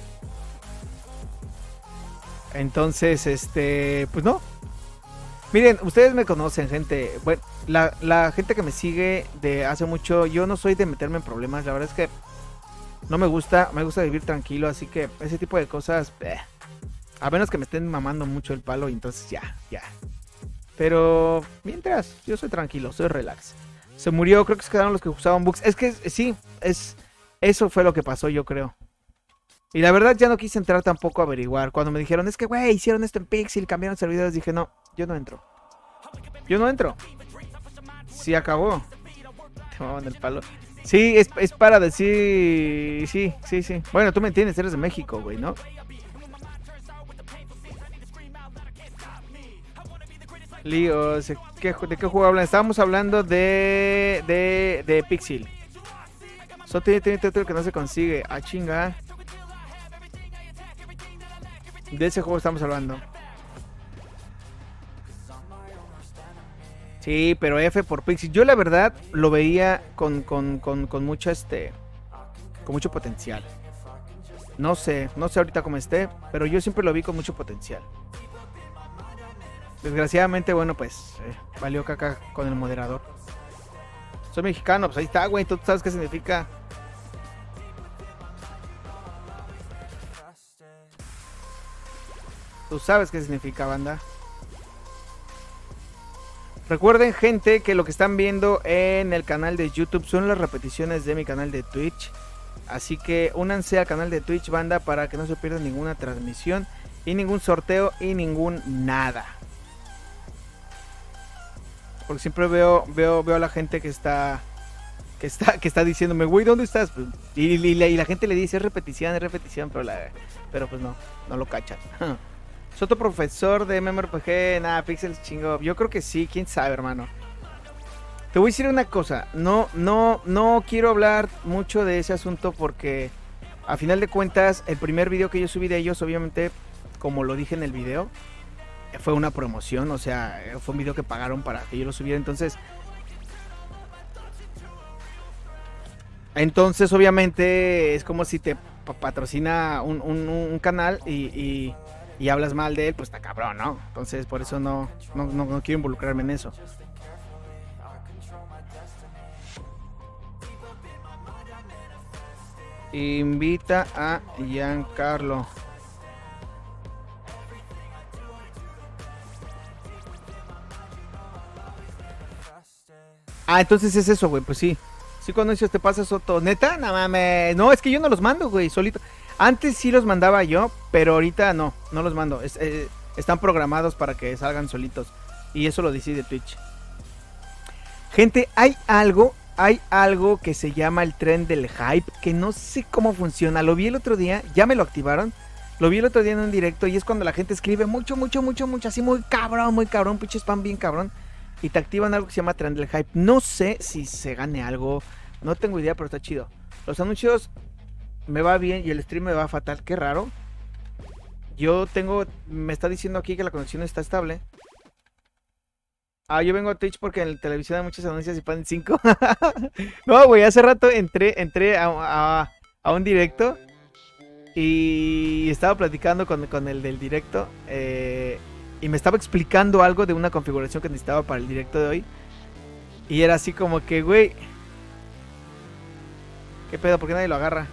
Speaker 2: Entonces, este, pues no. Miren, ustedes me conocen, gente. Bueno, la, la gente que me sigue de hace mucho, yo no soy de meterme en problemas. La verdad es que no me gusta, me gusta vivir tranquilo. Así que ese tipo de cosas, eh, a menos que me estén mamando mucho el palo, y entonces ya, ya. Pero mientras, yo soy tranquilo, soy relax. Se murió, creo que se quedaron los que usaban bugs. Es que sí, es eso fue lo que pasó, yo creo. Y la verdad ya no quise entrar tampoco a averiguar. Cuando me dijeron, es que güey, hicieron esto en Pixel, cambiaron servidores, dije, no, yo no entro. Yo no entro. Sí, acabó. Te maman el palo. Sí, es, es para decir... Sí, sí, sí. Bueno, tú me entiendes, eres de México, güey, ¿no? Líos, ¿qué, ¿de qué juego hablan? Estábamos hablando de... De, de Pixel. Solo tiene, tiene título que no se consigue. Ah, chinga. De ese juego estamos hablando. Sí, pero F por Pixel. Yo la verdad lo veía con, con, con, con mucho este. Con mucho potencial. No sé, no sé ahorita cómo esté, pero yo siempre lo vi con mucho potencial. Desgraciadamente, bueno, pues eh, valió caca con el moderador. Soy mexicano, pues ahí está, güey. Tú sabes qué significa. Tú sabes qué significa, banda. Recuerden, gente, que lo que están viendo en el canal de YouTube son las repeticiones de mi canal de Twitch. Así que únanse al canal de Twitch, banda, para que no se pierdan ninguna transmisión y ningún sorteo y ningún nada. Porque siempre veo veo veo a la gente que está que está que está diciéndome, güey, ¿dónde estás? Y, y, y, la, y la gente le dice, es repetición, es repetición, pero la pero pues no, no lo cachan. Soto profesor de MMORPG, nada, Pixels chingo. Yo creo que sí, quién sabe, hermano. Te voy a decir una cosa, no, no, no quiero hablar mucho de ese asunto porque a final de cuentas el primer video que yo subí de ellos, obviamente, como lo dije en el video, fue una promoción, o sea, fue un video que pagaron para que yo lo subiera, entonces, entonces obviamente es como si te patrocina un, un, un canal y, y y hablas mal de él, pues está cabrón, ¿no? Entonces por eso no, no, no, no quiero involucrarme en eso. Invita a Giancarlo. Ah, entonces es eso, güey, pues sí. Sí, cuando dices te pasa Soto. ¿Neta? No mames. No, es que yo no los mando, güey, solito. Antes sí los mandaba yo, pero ahorita no, no los mando. Es, eh, están programados para que salgan solitos. Y eso lo decide Twitch. Gente, hay algo, hay algo que se llama el tren del hype, que no sé cómo funciona. Lo vi el otro día, ya me lo activaron. Lo vi el otro día en un directo y es cuando la gente escribe mucho, mucho, mucho, mucho, así muy cabrón, muy cabrón, pinche spam bien cabrón. Y te activan algo que se llama tren del hype. No sé si se gane algo, no tengo idea, pero está chido. Los anuncios me va bien y el stream me va fatal, qué raro. Yo tengo, me está diciendo aquí que la conexión está estable. Ah, yo vengo a Twitch porque en la televisión hay muchos anuncios y ponen cinco. No, güey, hace rato entré, entré a, a, a un directo y estaba platicando con, con el del directo eh, y me estaba explicando algo de una configuración que necesitaba para el directo de hoy. Y era así como que, güey, ¿qué pedo? ¿Por qué nadie lo agarra?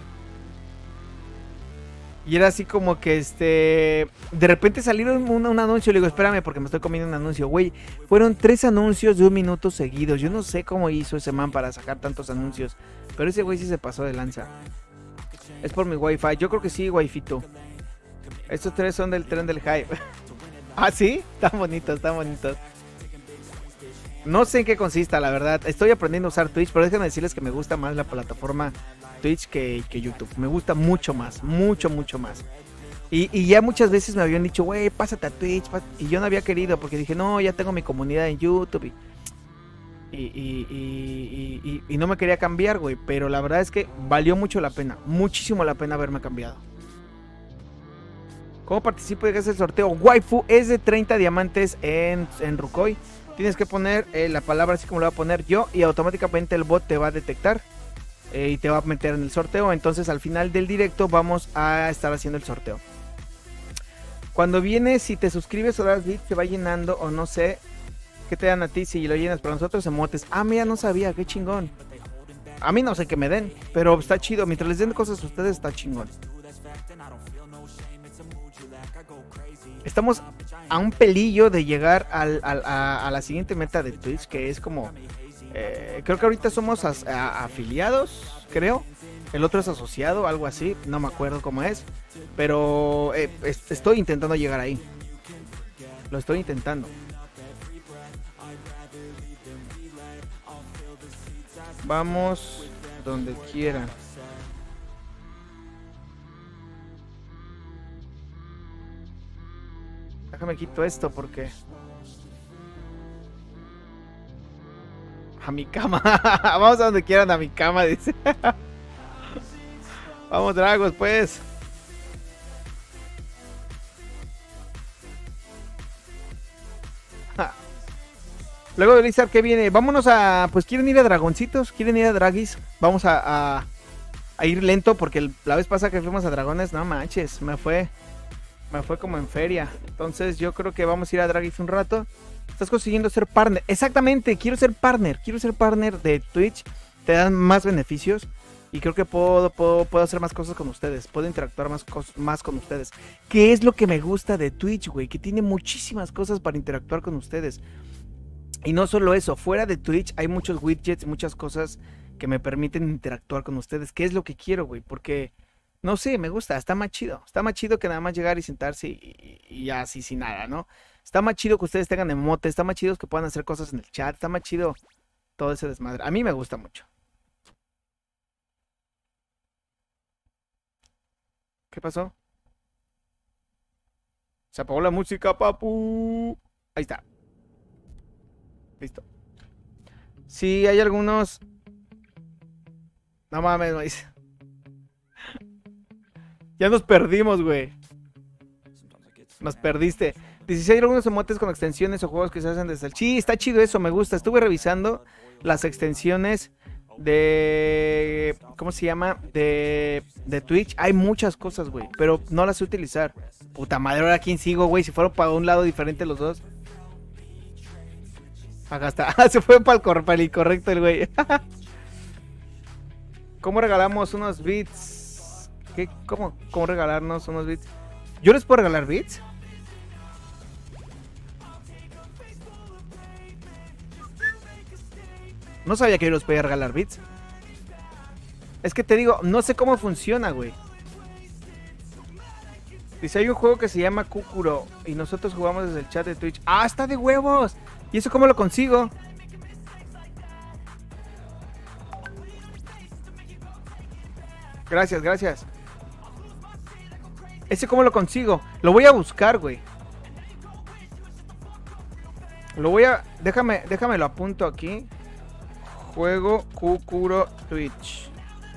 Speaker 2: Y era así como que este... De repente salieron un, un anuncio. Le digo, espérame porque me estoy comiendo un anuncio. Güey, fueron tres anuncios de un minuto seguidos. Yo no sé cómo hizo ese man para sacar tantos anuncios. Pero ese güey sí se pasó de lanza. Es por mi wifi. Yo creo que sí, wifi tú. Estos tres son del tren del hype. ¿Ah, sí? Están bonitos, están bonitos. No sé en qué consista, la verdad. Estoy aprendiendo a usar Twitch, pero déjenme decirles que me gusta más la plataforma Twitch que, que YouTube. Me gusta mucho más, mucho, mucho más. Y, y ya muchas veces me habían dicho, güey, pásate a Twitch. Pásate. Y yo no había querido porque dije, no, ya tengo mi comunidad en YouTube. Y, y, y, y, y, y, y no me quería cambiar, güey. Pero la verdad es que valió mucho la pena, muchísimo la pena haberme cambiado. ¿Cómo participo de ese sorteo? Waifu es de treinta diamantes en, en Rukoy. Tienes que poner eh, la palabra así como lo voy a poner yo y automáticamente el bot te va a detectar eh, y te va a meter en el sorteo. Entonces al final del directo vamos a estar haciendo el sorteo. Cuando vienes, si te suscribes o das bit, se va llenando o no sé qué te dan a ti si lo llenas. Para nosotros emotes. Ah, mira, no sabía, qué chingón. A mí no sé qué me den, pero está chido. Mientras les den cosas a ustedes está chingón. Estamos a un pelillo de llegar al, al, a, a la siguiente meta de Twitch, que es como... Eh, creo que ahorita somos as, a, afiliados, creo. El otro es asociado, algo así, no me acuerdo cómo es. Pero eh, es, estoy intentando llegar ahí. Lo estoy intentando. Vamos donde quieran. Déjame quito esto porque... A mi cama. Vamos a donde quieran, a mi cama, dice. Vamos, Dragos, pues. Luego de Lizard, ¿qué viene? Vámonos a... Pues quieren ir a Dragoncitos, quieren ir a Dragis. Vamos a, a, a ir lento porque el, la vez pasada que fuimos a Dragones, no manches, me fue... Me fue como en feria. Entonces yo creo que vamos a ir a Dragis un rato. Estás consiguiendo ser partner. Exactamente, quiero ser partner. Quiero ser partner de Twitch. Te dan más beneficios. Y creo que puedo, puedo, puedo hacer más cosas con ustedes. Puedo interactuar más, más con ustedes. ¿Qué es lo que me gusta de Twitch, güey? Que tiene muchísimas cosas para interactuar con ustedes. Y no solo eso. Fuera de Twitch hay muchos widgets, muchas cosas que me permiten interactuar con ustedes. ¿Qué es lo que quiero, güey? Porque... No sé, me gusta, está más chido. Está más chido que nada más llegar y sentarse y, y, y así sin nada, ¿no? Está más chido que ustedes tengan emotes, está más chido que puedan hacer cosas en el chat, está más chido todo ese desmadre. A mí me gusta mucho. ¿Qué pasó? Se apagó la música, papu. Ahí está. Listo. Sí, hay algunos... No mames, me dice... Ya nos perdimos, güey. Nos perdiste. Dice, si hay algunos emotes con extensiones o juegos que se hacen desde el... Sí, está chido eso, me gusta. Estuve revisando las extensiones de... ¿Cómo se llama? De, de Twitch. Hay muchas cosas, güey, pero no las sé utilizar. Puta madre, ahora quién sigo, güey. Si fueron para un lado diferente los dos. Acá está. Se fue para el, cor para el incorrecto el güey. ¿Cómo regalamos unos bits? ¿Qué? ¿Cómo? ¿Cómo regalarnos unos bits? ¿Yo les puedo regalar bits? No sabía que yo les podía regalar bits. Es que te digo, no sé cómo funciona, güey. Dice, hay un juego que se llama Kukuro y nosotros jugamos desde el chat de Twitch. ¡Ah, está de huevos! ¿Y eso cómo lo consigo? Gracias, gracias. ¿Ese cómo lo consigo? Lo voy a buscar, güey. Lo voy a... Déjame, déjame lo apunto aquí. Juego Kukuro Twitch.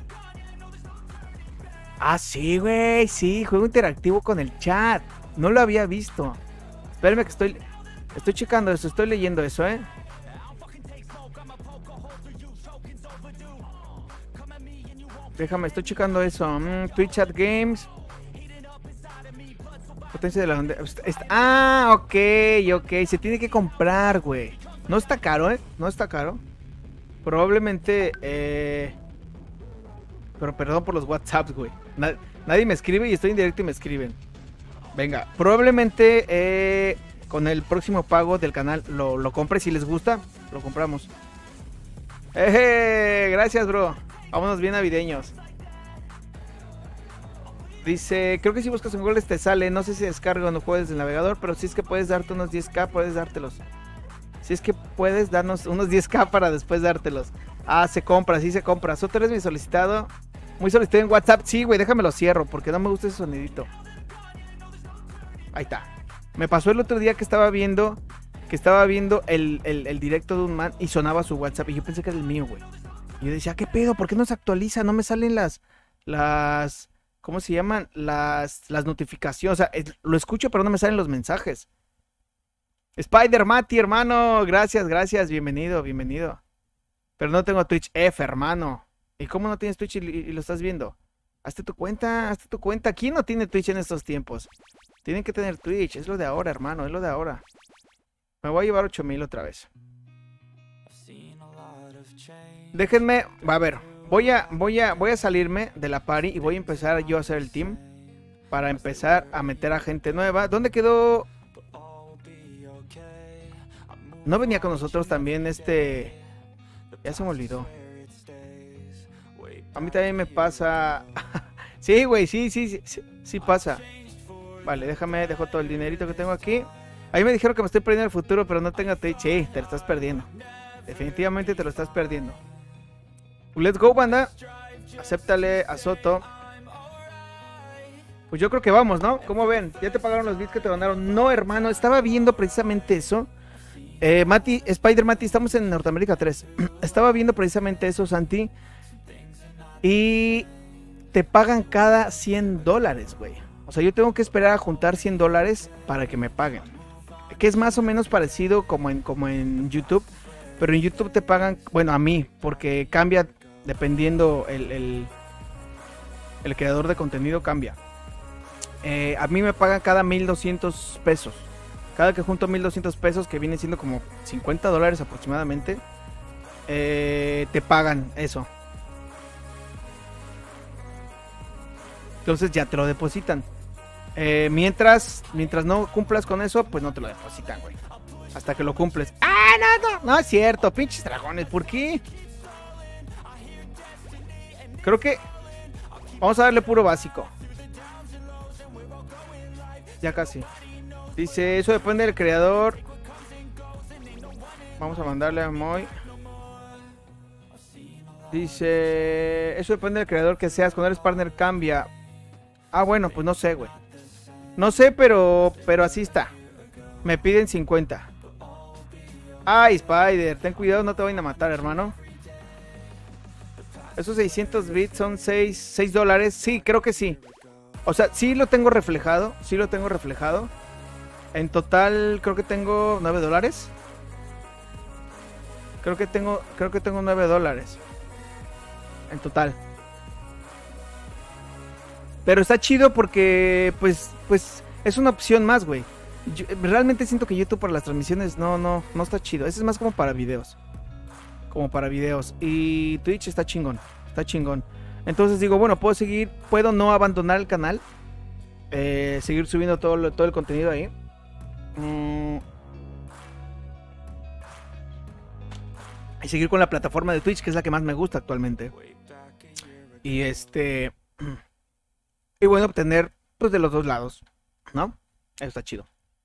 Speaker 2: Ah, sí, güey. Sí, juego interactivo con el chat. No lo había visto. Espérenme que estoy... Estoy checando eso, estoy leyendo eso, ¿eh? Déjame, estoy checando eso. Mm, Twitch Chat Games. Potencia de la onda. Ah, ok, ok. Se tiene que comprar, güey. No está caro, ¿eh? No está caro. Probablemente... Eh... Pero perdón por los WhatsApps, güey. Nad nadie me escribe y estoy en directo y me escriben. Venga, probablemente eh, con el próximo pago del canal lo, lo compre. Si les gusta, lo compramos. ¡Eh! Gracias, bro. Vámonos bien navideños. Dice, creo que si buscas en Google te sale. No sé si descarga o no puedes del navegador, pero si es que puedes darte unos diez K, puedes dártelos. Si es que puedes darnos unos diez K para después dártelos. Ah, se compra, sí se compra. Soto, eres mi solicitado. Muy solicitado en WhatsApp. Sí, güey, déjame lo cierro porque no me gusta ese sonidito. Ahí está. Me pasó el otro día que estaba viendo que estaba viendo el, el, el directo de un man y sonaba su WhatsApp y yo pensé que era el mío, güey. Y yo decía, ¿qué pedo? ¿Por qué no se actualiza? No me salen las... las ¿cómo se llaman? Las, las notificaciones. O sea, lo escucho pero no me salen los mensajes. Spider Mati, hermano. Gracias, gracias. Bienvenido, bienvenido. Pero no tengo Twitch F, hermano. ¿Y cómo no tienes Twitch y, y lo estás viendo? Hazte tu cuenta, hazte tu cuenta. ¿Quién no tiene Twitch en estos tiempos? Tienen que tener Twitch. Es lo de ahora, hermano. Es lo de ahora. Me voy a llevar ocho mil otra vez. Déjenme, a ver, voy a, voy a, voy a salirme de la party y voy a empezar yo a hacer el team para empezar a meter a gente nueva. ¿Dónde quedó? No venía con nosotros también este, ya se me olvidó. A mí también me pasa. Sí, güey, sí, sí, sí, sí, sí pasa. Vale, déjame, dejo todo el dinerito que tengo aquí. Ahí me dijeron que me estoy perdiendo el futuro, pero no tengo Twitch. Sí, te lo estás perdiendo. Definitivamente te lo estás perdiendo. Let's go, banda. Acéptale a Soto. Pues yo creo que vamos, ¿no? ¿Cómo ven? ¿Ya te pagaron los bits que te mandaron? No, hermano, estaba viendo precisamente eso. Eh, Mati, Spider Mati, estamos en Norteamérica tres. Estaba viendo precisamente eso, Santi. Y te pagan cada cien dólares, güey. O sea, yo tengo que esperar a juntar cien dólares para que me paguen. Que es más o menos parecido como en, como en YouTube. Pero en YouTube te pagan, bueno, a mí, porque cambia dependiendo el, el, el creador de contenido cambia. Eh, a mí me pagan cada mil doscientos pesos. Cada que junto mil doscientos pesos, que viene siendo como cincuenta dólares aproximadamente, eh, te pagan eso. Entonces ya te lo depositan. Eh, mientras, mientras no cumplas con eso, pues no te lo depositan, güey. Hasta que lo cumples. ¡Ah, no, no! No es cierto, pinches dragones, ¿por qué? Creo que vamos a darle puro básico. Ya casi. Dice, eso depende del creador. Vamos a mandarle a Moy. Dice, eso depende del creador que seas. Cuando eres partner cambia. Ah, bueno, pues no sé, güey. No sé, pero pero así está. Me piden cincuenta. Ay, Spider, ten cuidado, no te vayan a matar, hermano. Esos seiscientos bits son seis dólares. Sí, creo que sí. O sea, sí lo tengo reflejado. Sí lo tengo reflejado. En total, creo que tengo nueve dólares. Creo que tengo, creo que tengo nueve dólares. En total. Pero está chido porque, pues, pues, es una opción más, güey. Yo, realmente siento que YouTube para las transmisiones no, no, no está chido. Ese es más como para videos. Como para videos. Y Twitch está chingón. Está chingón. Entonces digo, bueno, puedo seguir, puedo no abandonar el canal. Eh, seguir subiendo todo, lo, todo el contenido ahí. Mm. Y seguir con la plataforma de Twitch, que es la que más me gusta actualmente. Y este... Y bueno, obtener pues de los dos lados, ¿no? Eso está chido.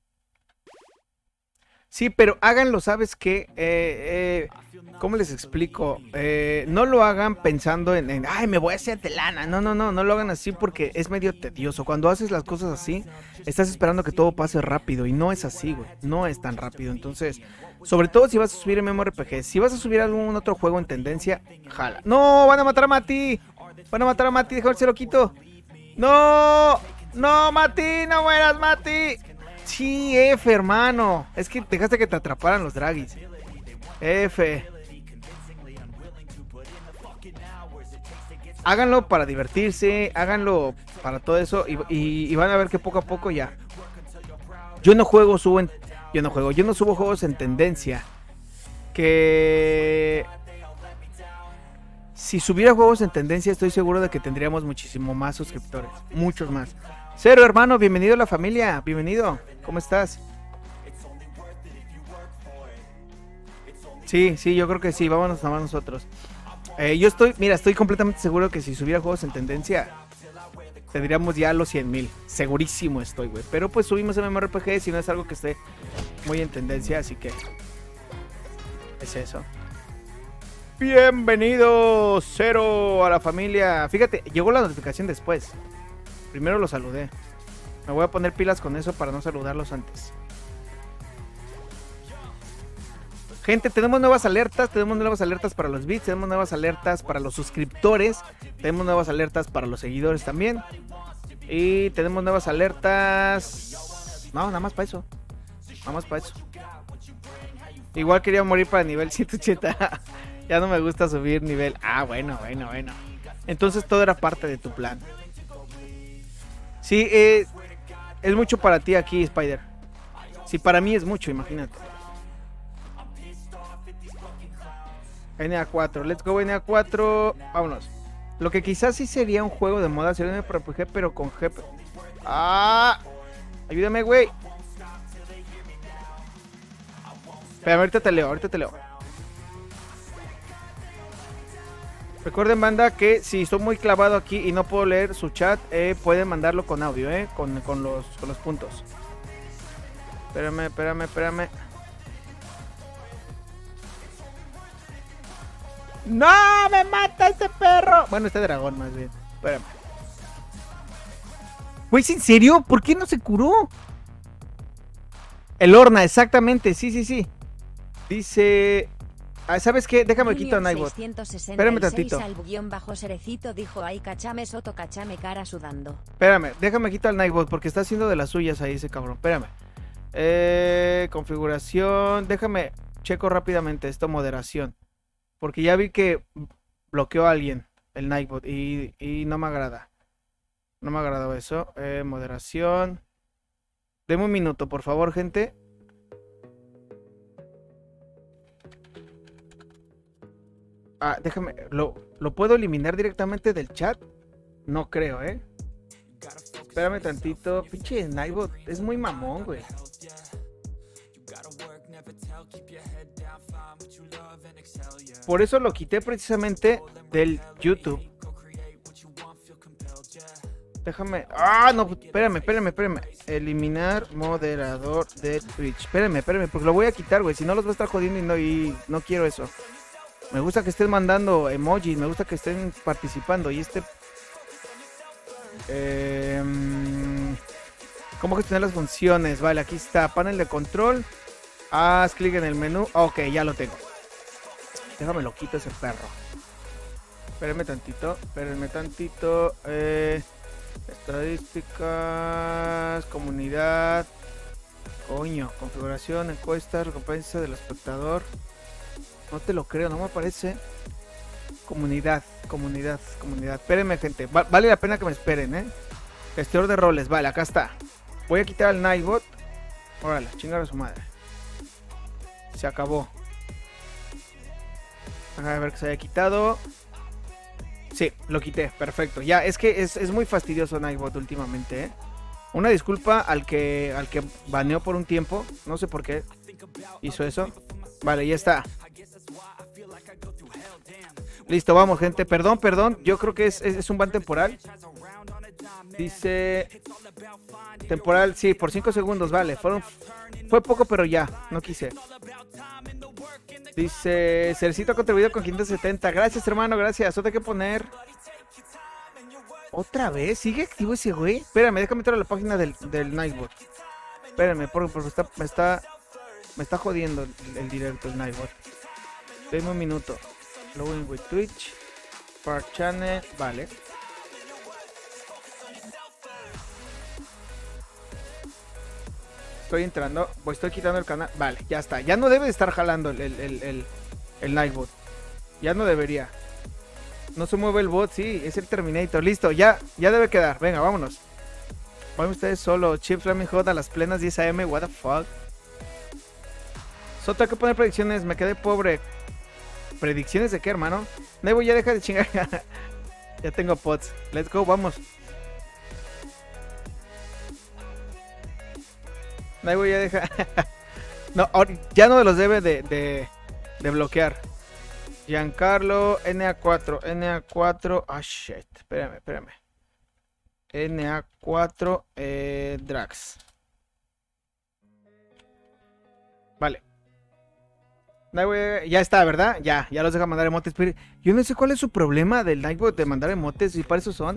Speaker 2: Sí, pero háganlo, ¿sabes qué? Eh, eh, ¿Cómo les explico? Eh, no lo hagan pensando en, en, ay, me voy a hacer de lana. No, no, no, no lo hagan así porque es medio tedioso. Cuando haces las cosas así, estás esperando que todo pase rápido y no es así, güey. No es tan rápido. Entonces, sobre todo si vas a subir MMORPG, si vas a subir algún otro juego en tendencia, jala. ¡No! ¡Van a matar a Mati! ¡Van a matar a Mati! ¡Déjame ver si lo quito! ¡No! ¡No, Mati! ¡No mueras, Mati! Sí, F, hermano. Es que dejaste que te atraparan los Dragis. F. Háganlo para divertirse. Háganlo para todo eso. Y, y, y van a ver que poco a poco ya. Yo no juego, subo en... Yo no juego. Yo no subo juegos en tendencia. Que... Si subiera juegos en tendencia, estoy seguro de que tendríamos muchísimo más suscriptores. Muchos más. Cero, hermano, bienvenido a la familia. Bienvenido. ¿Cómo estás? Sí, sí, yo creo que sí. Vámonos a nosotros. Eh, yo estoy, mira, estoy completamente seguro que si subiera juegos en tendencia, tendríamos ya los cien mil. Segurísimo estoy, güey. Pero pues subimos MMORPG si no es algo que esté muy en tendencia, así que es eso. Bienvenido, Cero, a la familia. Fíjate, llegó la notificación después. Primero lo saludé. Me voy a poner pilas con eso para no saludarlos antes. Gente, tenemos nuevas alertas. Tenemos nuevas alertas para los bits. Tenemos nuevas alertas para los suscriptores. Tenemos nuevas alertas para los seguidores también. Y tenemos nuevas alertas... No, nada más para eso. Nada más para eso. Igual quería morir para nivel ciento ochenta. Ya no me gusta subir nivel. Ah, bueno, bueno, bueno. Entonces todo era parte de tu plan. Sí, eh, es mucho para ti aquí, Spider. Sí, para mí es mucho, imagínate. N A cuatro, let's go N A cuatro. Vámonos. Lo que quizás sí sería un juego de moda sería un R P G, pero con G P. ¡Ah! Ayúdame, güey. Espera, ahorita te leo, ahorita te leo. Recuerden, banda, que si estoy muy clavado aquí y no puedo leer su chat, eh, pueden mandarlo con audio, eh, con, con, los, con los puntos. Espérame, espérame, espérame. ¡No! ¡Me mata este perro! Bueno, este dragón más bien. Espérame. Güey, ¿en serio? ¿Por qué no se curó? El Orna, exactamente. Sí, sí, sí. Dice... Ah, ¿sabes qué? Déjame quitar a Nightbot. Espérame tantito.
Speaker 3: Bajo Cerecito dijo, ay, cachame, soto, cachame, cara sudando.
Speaker 2: Espérame, déjame quitar al Nightbot porque está haciendo de las suyas ahí ese cabrón. Espérame. Eh, configuración. Déjame, checo rápidamente esto, moderación. Porque ya vi que bloqueó a alguien el Nightbot y, y no me agrada. No me ha agradado eso. Eh, moderación. Deme un minuto, por favor, gente. Ah, déjame, ¿lo, ¿lo puedo eliminar directamente del chat? No creo, ¿eh? Espérame tantito. Pinche Nightbot, es muy mamón, güey. Por eso lo quité precisamente del YouTube. Déjame... Ah, no, espérame, espérame, espérame. Eliminar moderador de Twitch. Espérame, espérame, porque lo voy a quitar, güey. Si no los voy a estar jodiendo y no, y no quiero eso. Me gusta que estén mandando emojis, me gusta que estén participando. Y este... Eh, ¿Cómo gestionar las funciones? Vale, aquí está, panel de control. Haz clic en el menú. Ok, ya lo tengo. Déjame lo quito ese perro. Espérenme tantito, espérenme tantito. Eh, estadísticas, comunidad. Coño, configuración, encuestas, recompensa del espectador. No te lo creo, no me aparece. Comunidad, comunidad, comunidad. Espérenme, gente. Va vale la pena que me esperen, ¿eh? Gestor de roles, vale, acá está. Voy a quitar al Nightbot. Órale, chingar a su madre. Se acabó. A ver que se haya quitado. Sí, lo quité, perfecto. Ya, es que es, es muy fastidioso Nightbot últimamente, ¿eh? Una disculpa al que, al que baneó por un tiempo. No sé por qué hizo eso. Vale, ya está. Listo, vamos, gente. Perdón, perdón. Yo creo que es, es, es un ban temporal. Dice... Temporal, sí, por cinco segundos, vale. Fueron, fue poco, pero ya. No quise. Dice... Cercito ha contribuido con quinientos setenta. Gracias, hermano, gracias. Eso hay que poner... ¿Otra vez? ¿Sigue activo ese güey? Espérame, déjame entrar a la página del, del Nightbot. Espérame, porque, porque está, me está... Me está jodiendo el, el directo, el Nightbot. Dame un minuto. Login with Twitch. Part channel. Vale. Estoy entrando. Pues estoy quitando el canal. Vale, ya está. Ya no debe de estar jalando el, el, el, el, el Nightbot. Ya no debería. No se mueve el bot, sí. Es el Terminator. Listo, ya, ya debe quedar. Venga, vámonos. Van ustedes solo. Chips Flaming Hot a las plenas diez a eme. What the fuck. Soto, hay que poner predicciones. Me quedé pobre. ¿Predicciones de qué, hermano? Nebo, ya deja de chingar. Ya tengo pots. Let's go, vamos. Nebo, ya deja. No, ya no los debe de, de, de bloquear. Giancarlo, N A cuatro. N A cuatro. Ah, shit. Espérame, espérame. N A cuatro. Eh, Drax. Vale. Ya está, ¿verdad? Ya, ya los deja mandar emotes. Pero yo no sé cuál es su problema del Nightbot de mandar emotes. Y para eso son.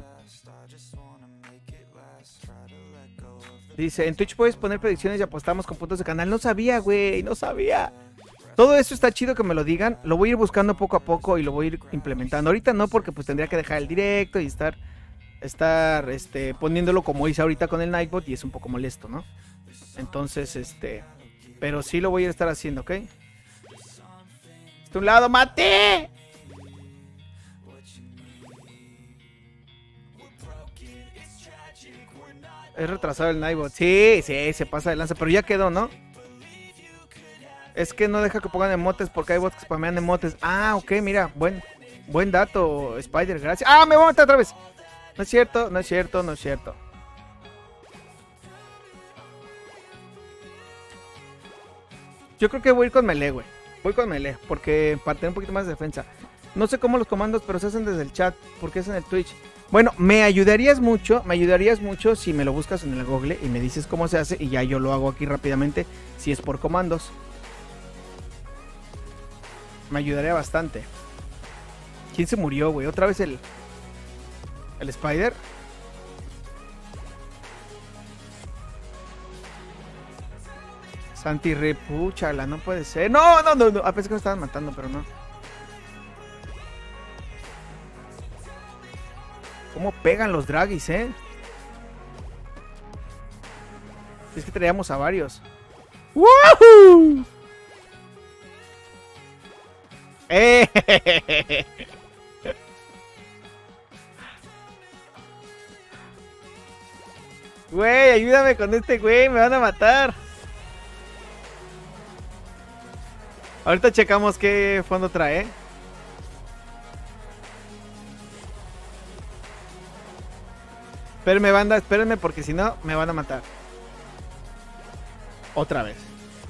Speaker 2: Dice, en Twitch puedes poner predicciones y apostamos con puntos de canal. No sabía, güey, no sabía. Todo eso está chido que me lo digan. Lo voy a ir buscando poco a poco y lo voy a ir implementando. Ahorita no, porque pues tendría que dejar el directo y estar, estar este, poniéndolo como hice ahorita con el Nightbot. Y es un poco molesto, ¿no? Entonces, este... Pero sí lo voy a estar haciendo, ¿ok? ¡De un lado, mate! Es retrasado el Nightbot. Sí, sí, se pasa de lanza. Pero ya quedó, ¿no? Es que no deja que pongan emotes porque hay bots que spamean emotes. Ah, ok, mira. Buen, buen dato, Spider. Gracias. ¡Ah, me voy a matar otra vez! No es cierto, no es cierto, no es cierto. Yo creo que voy a ir con melee, güey. Voy con melee, porque para tener un poquito más de defensa. No sé cómo los comandos, pero se hacen desde el chat, porque es en el Twitch. Bueno, me ayudarías mucho, me ayudarías mucho si me lo buscas en el Google y me dices cómo se hace y ya yo lo hago aquí rápidamente si es por comandos. Me ayudaría bastante. ¿Quién se murió, güey? ¿Otra vez el... el Spider? Santi repúchala, no puede ser. No, no, no, no. Ah, pensé que me estaban matando, pero no. ¿Cómo pegan los Dragis, eh? Es que traíamos a varios. ¡Woohoo! ¡Eh! Güey, ayúdame con este güey, me van a matar. Ahorita checamos qué fondo trae. Espérenme, banda, espérenme porque si no me van a matar. Otra vez.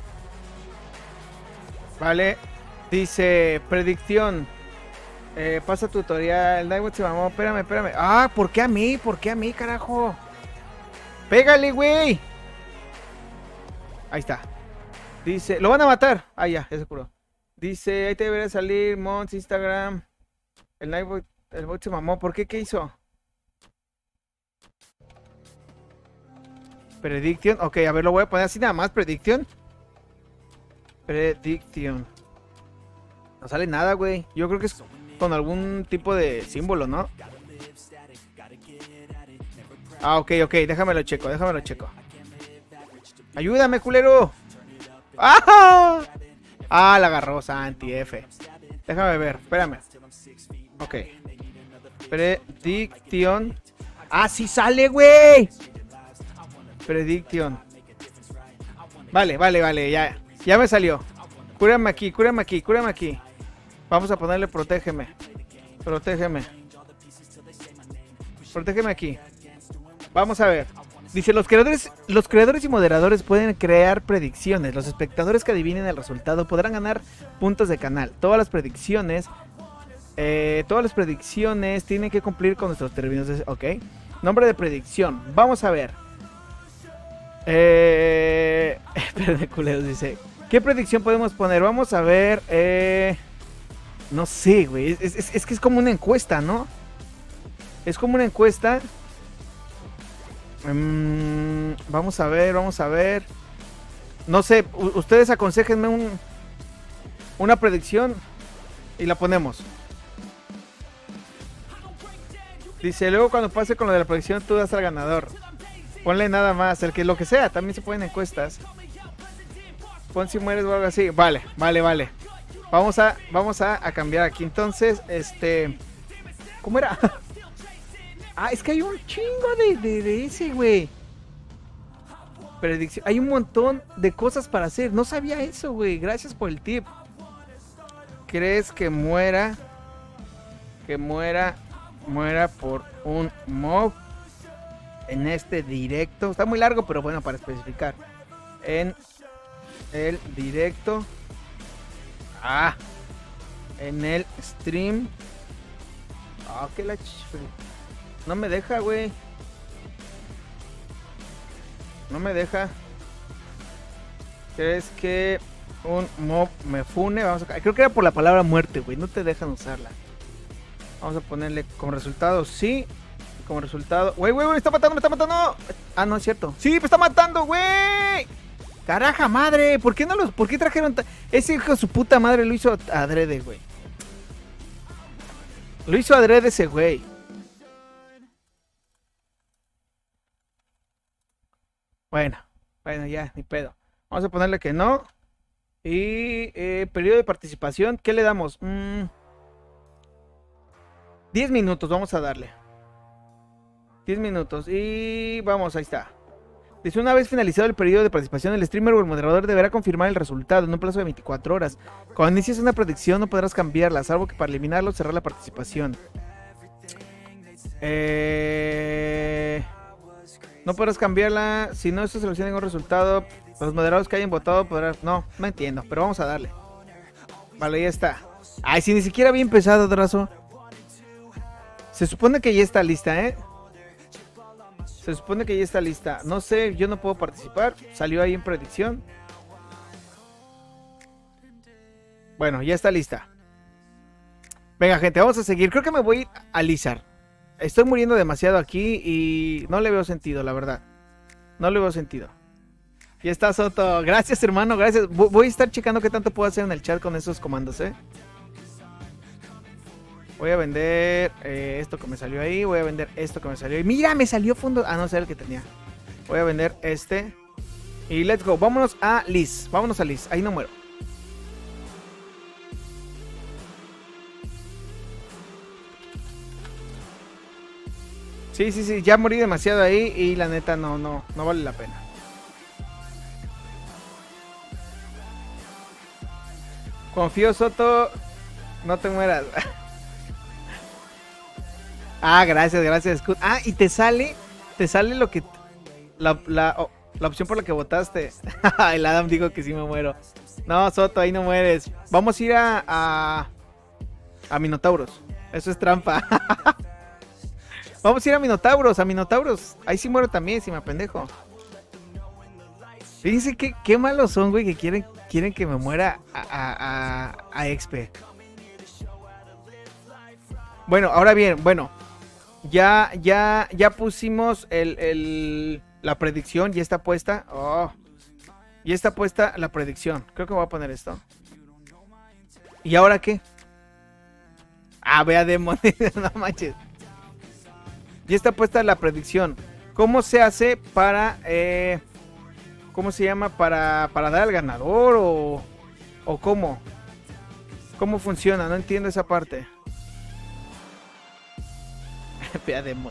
Speaker 2: Vale. Dice, predicción. Eh, pasa tutorial. Nightwood se mamó. Espérame, espérame. Ah, ¿por qué a mí? ¿Por qué a mí, carajo? Pégale, güey. Ahí está. Dice, lo van a matar. Ah, ya, ya se curó. Dice, ahí te debería salir Mons, Instagram. El Nightwood, el bot se mamó. ¿Por qué? ¿Qué hizo? Prediction. Ok, a ver, lo voy a poner así nada más. Prediction. Prediction. No sale nada, güey. Yo creo que es con algún tipo de símbolo, ¿no? Ah, ok, ok. Déjamelo checo, déjamelo checo. Ayúdame, culero. ¡Ah! Ah, la agarró Santi F. Déjame ver, espérame. Ok. Prediction. Ah, sí sale, güey. Prediction. Vale, vale, vale, ya. Ya me salió. Cúrame aquí, cúrame aquí, cúrame aquí. Vamos a ponerle protégeme. Protégeme. Protégeme aquí. Vamos a ver. Dice, los creadores, los creadores y moderadores pueden crear predicciones. Los espectadores que adivinen el resultado podrán ganar puntos de canal. Todas las predicciones... Eh, todas las predicciones tienen que cumplir con nuestros términos. De, ok. Nombre de predicción. Vamos a ver. Eh... Espérate, culeros, dice... ¿Qué predicción podemos poner? Vamos a ver... Eh... No sé, güey. Es, es, es que es como una encuesta, ¿no? Es como una encuesta. Mm, vamos a ver, vamos a ver. No sé, ustedes aconséjenme un, una predicción y la ponemos. Dice, luego cuando pase con lo de la predicción tú das al ganador. Ponle nada más, el que lo que sea, también se ponen encuestas. Pon si mueres o algo así. Vale, vale, vale. Vamos a, vamos a, a cambiar aquí. Entonces, este... ¿Cómo era? Ah, es que hay un chingo de, de, de ese, güey. Predicción. Hay un montón de cosas para hacer. No sabía eso, güey. Gracias por el tip. ¿Crees que muera? Que muera... Muera por un mob en este directo. Está muy largo, pero bueno, para especificar. En el directo. Ah. En el stream. Ah, que la ch... No me deja, güey. No me deja. ¿Crees que un mob me fune? Vamos a... Creo que era por la palabra muerte, güey. No te dejan usarla. Vamos a ponerle como resultado sí. Como resultado... Güey, güey, güey, me está matando, me está matando. Ah, no es cierto. Sí, me está matando, güey. Caraja madre. ¿Por qué no los... ¿Por qué trajeron... Ese hijo de su puta madre lo hizo adrede, güey. Lo hizo adrede ese güey. Bueno, bueno, ya, ni pedo. Vamos a ponerle que no. Y eh, periodo de participación, ¿qué le damos? Mm, diez minutos, vamos a darle. diez minutos. Y vamos, ahí está. Dice, una vez finalizado el periodo de participación, el streamer o el moderador deberá confirmar el resultado en un plazo de veinticuatro horas. Cuando inicies una predicción no podrás cambiarla, salvo que para eliminarlo cerrar la participación. Eh... No podrás cambiarla. Si no se selecciona ningún resultado, los moderadores que hayan votado podrán... No, no entiendo, pero vamos a darle. Vale, ya está. Ay, si ni siquiera había empezado, Drazo. Se supone que ya está lista, ¿eh? Se supone que ya está lista. No sé, yo no puedo participar. Salió ahí en predicción. Bueno, ya está lista. Venga, gente, vamos a seguir. Creo que me voy a alisar. Estoy muriendo demasiado aquí y no le veo sentido, la verdad. No le veo sentido. Ya está, Soto. Gracias, hermano, gracias. Voy a estar checando qué tanto puedo hacer en el chat con esos comandos, ¿eh? Voy a vender eh, esto que me salió ahí. Voy a vender esto que me salió ahí. Mira, me salió fondo. Ah, no sé el que tenía. Voy a vender este. Y let's go. Vámonos a Liz. Vámonos a Liz. Ahí no muero. Sí, sí, sí. Ya morí demasiado ahí. Y la neta no, no, no vale la pena. Confío, Soto. No te mueras. Ah, gracias, gracias. Ah, y te sale, te sale lo que, la, la, oh, la opción por la que votaste. El Adam dijo que sí me muero. No, Soto, ahí no mueres. Vamos a ir a, a, a Minotauros. Eso es trampa. Vamos a ir a Minotauros, a Minotauros. Ahí sí muero también, si me apendejo. Fíjense que, qué malos son, güey, que quieren, quieren que me muera a, a, a, a Expe. Bueno, ahora bien, bueno. Ya, ya, ya pusimos el, el, la predicción, ya está puesta. Oh, ya está puesta la predicción. Creo que voy a poner esto. ¿Y ahora qué? Ah, vea Demon. No manches. Ya está puesta la predicción. ¿Cómo se hace para... Eh, ¿Cómo se llama? Para, para dar al ganador o... ¿O cómo? ¿Cómo funciona? No entiendo esa parte. Vea Demon.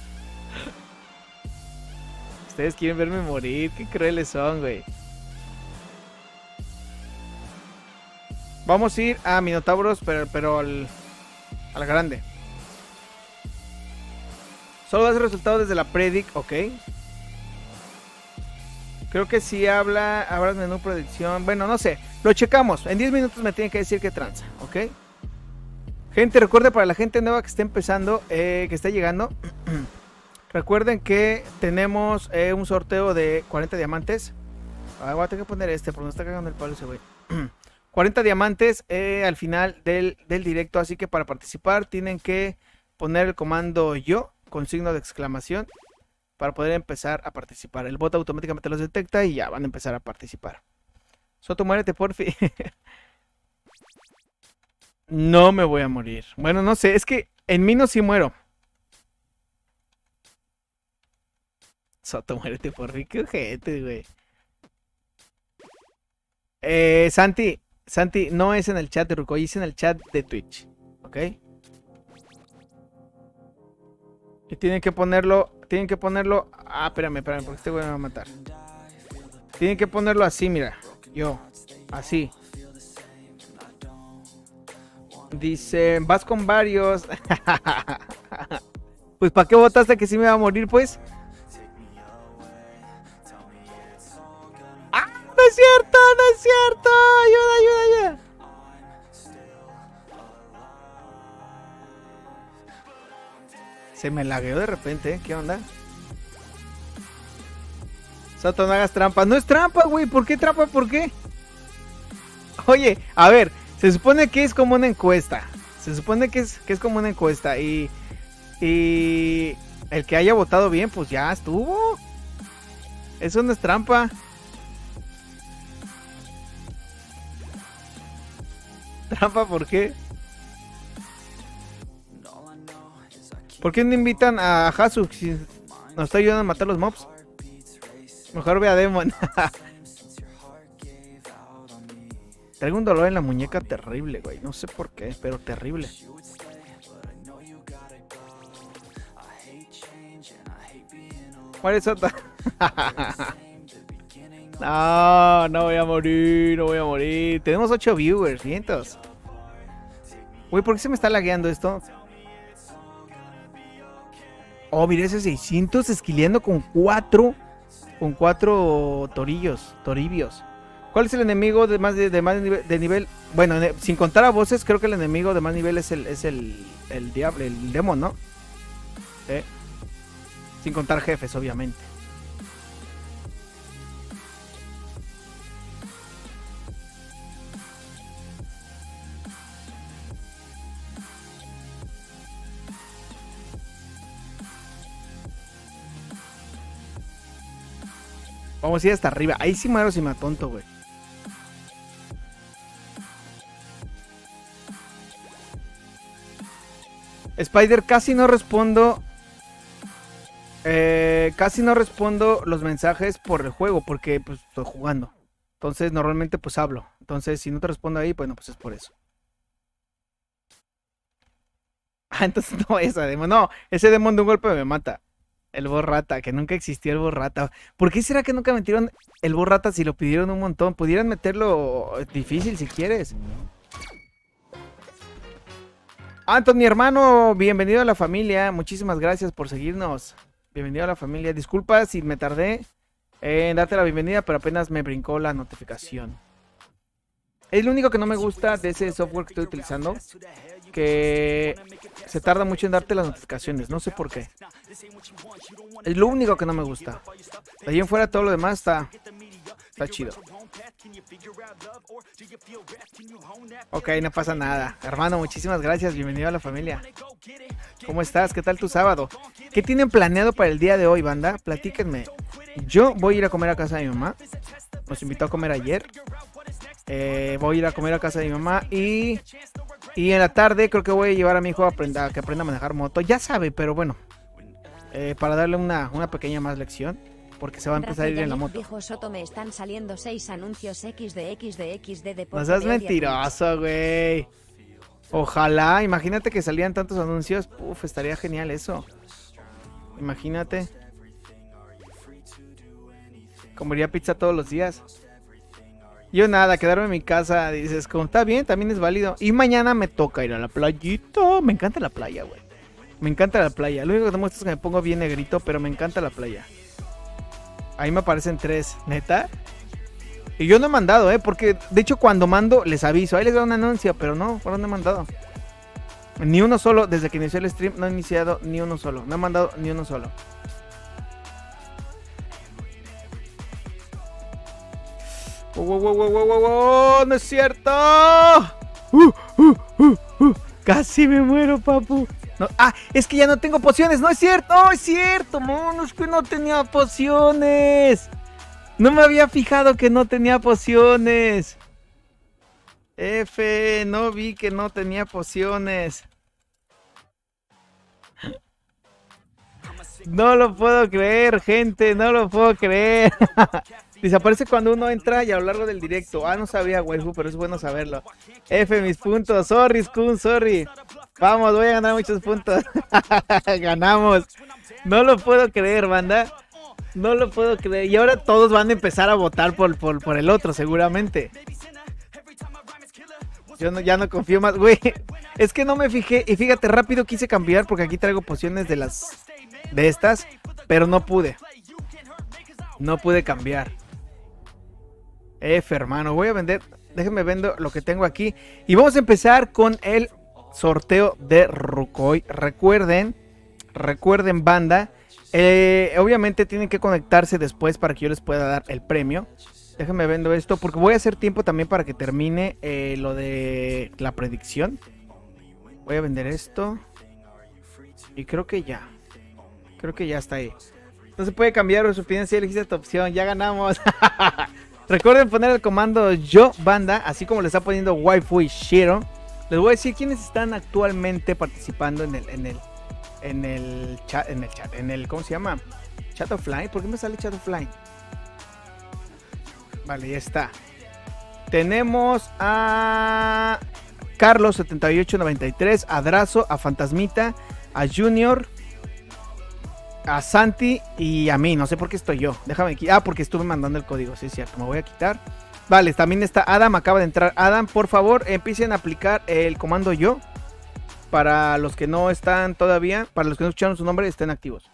Speaker 2: Ustedes quieren verme morir. Qué crueles son, güey. Vamos a ir a Minotauros, pero, pero al, al grande. Solo das resultados desde la predict, ok. Creo que si habla, abras menú predicción. Bueno, no sé, lo checamos. En diez minutos me tienen que decir qué tranza, ok. Gente, recuerde para la gente nueva que está empezando, eh, que está llegando. Recuerden que tenemos eh, un sorteo de cuarenta diamantes. Ah, voy a tener que poner este, porque no está cagando el palo ese güey. cuarenta diamantes eh, al final del, del directo. Así que para participar tienen que poner el comando yo con signo de exclamación para poder empezar a participar. El bot automáticamente los detecta y ya van a empezar a participar. Soto, muérete, porfi. No me voy a morir. Bueno, no sé, es que en mí no sí muero. Soto, muérete, porfi. Qué ojete, güey. Eh, Santi, Santi, no es en el chat de Rukoy, es en el chat de Twitch. ¿Ok? Y tienen que ponerlo, tienen que ponerlo... Ah, espérame, espérame, porque este güey me va a matar. Tienen que ponerlo así, mira. Yo, así. Dice, vas con varios. Pues, ¿para qué votaste que sí me va a morir, pues? ¡Ah! ¡No es cierto! ¡No es cierto! ¡Ayuda, ayuda, ayuda! Se me lagueó de repente, ¿eh? ¿Qué onda? Soto, no hagas trampa. No es trampa, güey. ¿Por qué trampa? ¿Por qué? Oye, a ver. Se supone que es como una encuesta. Se supone que es, que es como una encuesta. Y, y el que haya votado bien, pues ya estuvo. Eso no es trampa. ¿Trampa por qué? ¿Por qué no invitan a Hasu si nos está ayudando a matar los mobs? Mejor ve a Demon. Traigo un dolor en la muñeca terrible, güey. No sé por qué, pero terrible. ¿Cuál es otra? No, no voy a morir, no voy a morir. Tenemos ocho viewers, vientos. Güey, ¿por qué se me está lagueando esto? Oh, mira ese seiscientos esquileando con cuatro. Con cuatro torillos, toribios. ¿Cuál es el enemigo de más de, de más de nivel, de nivel? Bueno, ne- sin contar a voces, creo que el enemigo de más nivel es el es el, el diablo, el demon, ¿no? ¿Eh? Sin contar jefes, obviamente. Vamos a ir hasta arriba. Ahí sí muero si me atonto, güey. Spider, casi no respondo. Eh, casi no respondo los mensajes por el juego, porque pues estoy jugando. Entonces normalmente pues hablo. Entonces si no te respondo ahí, bueno, pues es por eso. Ah, entonces no, esa demon. No, ese demon de un golpe me mata. El Borrata, que nunca existió el Borrata. ¿Por qué será que nunca metieron el Borrata si lo pidieron un montón? Pudieran meterlo difícil si quieres. Anthony, hermano, bienvenido a la familia. Muchísimas gracias por seguirnos. Bienvenido a la familia. Disculpa si me tardé en darte la bienvenida, pero apenas me brincó la notificación. Es lo único que no me gusta de ese software que estoy utilizando, que se tarda mucho en darte las notificaciones. No sé por qué. Es lo único que no me gusta. De ahí en fuera todo lo demás está, está chido. Ok, no pasa nada. Hermano, muchísimas gracias. Bienvenido a la familia. ¿Cómo estás? ¿Qué tal tu sábado? ¿Qué tienen planeado para el día de hoy, banda? Platíquenme. Yo voy a ir a comer a casa de mi mamá. Nos invitó a comer ayer. Eh, voy a ir a comer a casa de mi mamá y, y en la tarde creo que voy a llevar a mi hijo a, aprenda, a que aprenda a manejar moto. Ya sabe, pero bueno, eh, para darle una, una pequeña más lección, porque se va a empezar a ir en la moto.
Speaker 3: Dijo Soto, me están saliendo seis anuncios equis de equis de equis de deporte.
Speaker 2: No seas
Speaker 3: de odio a
Speaker 2: mentiroso, güey. Ojalá, imagínate que salían tantos anuncios. Uf, estaría genial eso. Imagínate. Comería pizza todos los días. Yo nada, quedarme en mi casa, dices, como está bien, también es válido. Y mañana me toca ir a la playita. Me encanta la playa, güey. Me encanta la playa. Lo único que demuestra es que me pongo bien negrito, pero me encanta la playa. Ahí me aparecen tres, ¿neta? Y yo no he mandado, ¿eh? Porque, de hecho, cuando mando, les aviso. Ahí les da un anuncio, pero no, ¿por dónde he mandado? Ni uno solo, desde que inició el stream, no he iniciado ni uno solo. No he mandado ni uno solo. ¡Wow, wow, wow, wow, wow, wow! ¡No es cierto! Uh, uh, uh, uh. Casi me muero, papu. No, ah, es que ya no tengo pociones. ¡No es cierto! ¡No es cierto! No, es que no tenía pociones. No me había fijado que no tenía pociones. F, no vi que no tenía pociones. No lo puedo creer, gente. No lo puedo creer. Desaparece cuando uno entra y a lo largo del directo. Ah, no sabía, waifu, pero es bueno saberlo. F, mis puntos. Sorry, Skun, sorry. Vamos, voy a ganar muchos puntos. Ganamos. No lo puedo creer, banda. No lo puedo creer. Y ahora todos van a empezar a votar por, por, por el otro, seguramente. Yo no, ya no confío más. Güey, es que no me fijé. Y fíjate, rápido quise cambiar porque aquí traigo pociones de las... de estas. Pero no pude. No pude cambiar. F, hermano, voy a vender, déjenme vendo lo que tengo aquí. Y vamos a empezar con el sorteo de Rukoy. Recuerden, recuerden, banda, eh, obviamente tienen que conectarse después para que yo les pueda dar el premio. Déjenme vendo esto, porque voy a hacer tiempo también para que termine eh, lo de la predicción. Voy a vender esto. Y creo que ya. Creo que ya está ahí. No se puede cambiar su opinión si elegiste esta opción. Ya ganamos. Recuerden poner el comando yo, banda, así como le está poniendo Waifu y Shiro. Les voy a decir quiénes están actualmente participando en el, en el, en el chat, en el chat, en el, ¿cómo se llama? Chat offline. ¿Por qué me sale chat offline? Vale, ya está. Tenemos a Carlos setenta y ocho noventa y tres, a Drazo, a Fantasmita, a Junior, a Santi y a mí. No sé por qué estoy yo. Déjame quitar. Ah, porque estuve mandando el código. Sí, es cierto. Me voy a quitar. Vale, también está Adam. Acaba de entrar Adam. Por favor, empiecen a aplicar el comando yo. Para los que no están todavía. Para los que no escucharon su nombre, estén activos.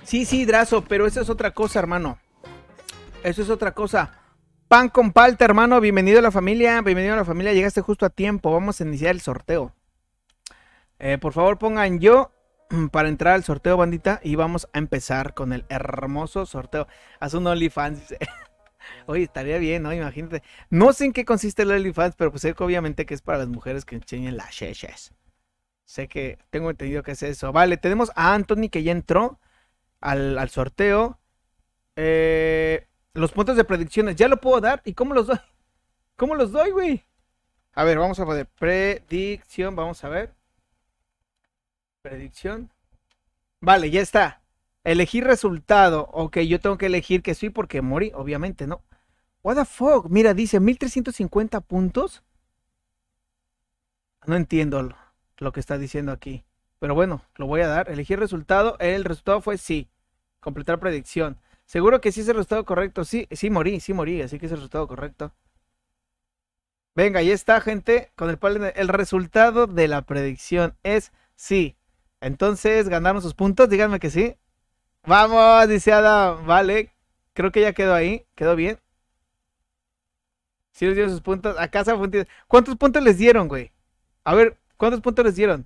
Speaker 2: Sí, sí, Drazo, pero eso es otra cosa, hermano. Eso es otra cosa. Pan con palta, hermano. Bienvenido a la familia. Bienvenido a la familia. Llegaste justo a tiempo. Vamos a iniciar el sorteo. Eh, por favor, pongan yo para entrar al sorteo, bandita. Y vamos a empezar con el hermoso sorteo. Haz un OnlyFans. Oye, estaría bien, ¿no? Imagínate. No sé en qué consiste el OnlyFans, pero pues sé que obviamente que es para las mujeres que enseñen las cheches. Sé que tengo entendido que es eso. Vale, tenemos a Anthony que ya entró al, al sorteo. Eh, los puntos de predicciones, ¿ya lo puedo dar? ¿Y cómo los doy? ¿Cómo los doy, güey? A ver, vamos a poner predicción, vamos a ver. Predicción. Vale, ya está. Elegir resultado. Ok, yo tengo que elegir que sí porque morí, obviamente, ¿no? What the fuck, mira, dice mil trescientos cincuenta puntos. No entiendo lo, lo que está diciendo aquí. Pero bueno, lo voy a dar. Elegir resultado, el resultado fue sí. Completar predicción. Seguro que sí es el resultado correcto. Sí, sí morí, sí morí, así que es el resultado correcto. Venga, ya está, gente. Con el panel, el resultado de la predicción es sí. Entonces, ¿ganaron sus puntos? Díganme que sí. Vamos, dice Adam. Vale, creo que ya quedó ahí. Quedó bien. Sí les dieron sus puntos. A casa, ¿cuántos puntos les dieron, güey? A ver, ¿cuántos puntos les dieron?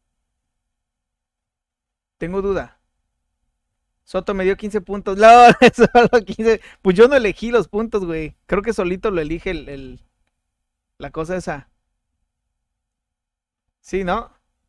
Speaker 2: Tengo duda. Soto me dio quince puntos. No, solo quince. Pues yo no elegí los puntos, güey. Creo que solito lo elige el, el... la cosa esa. Sí, ¿no?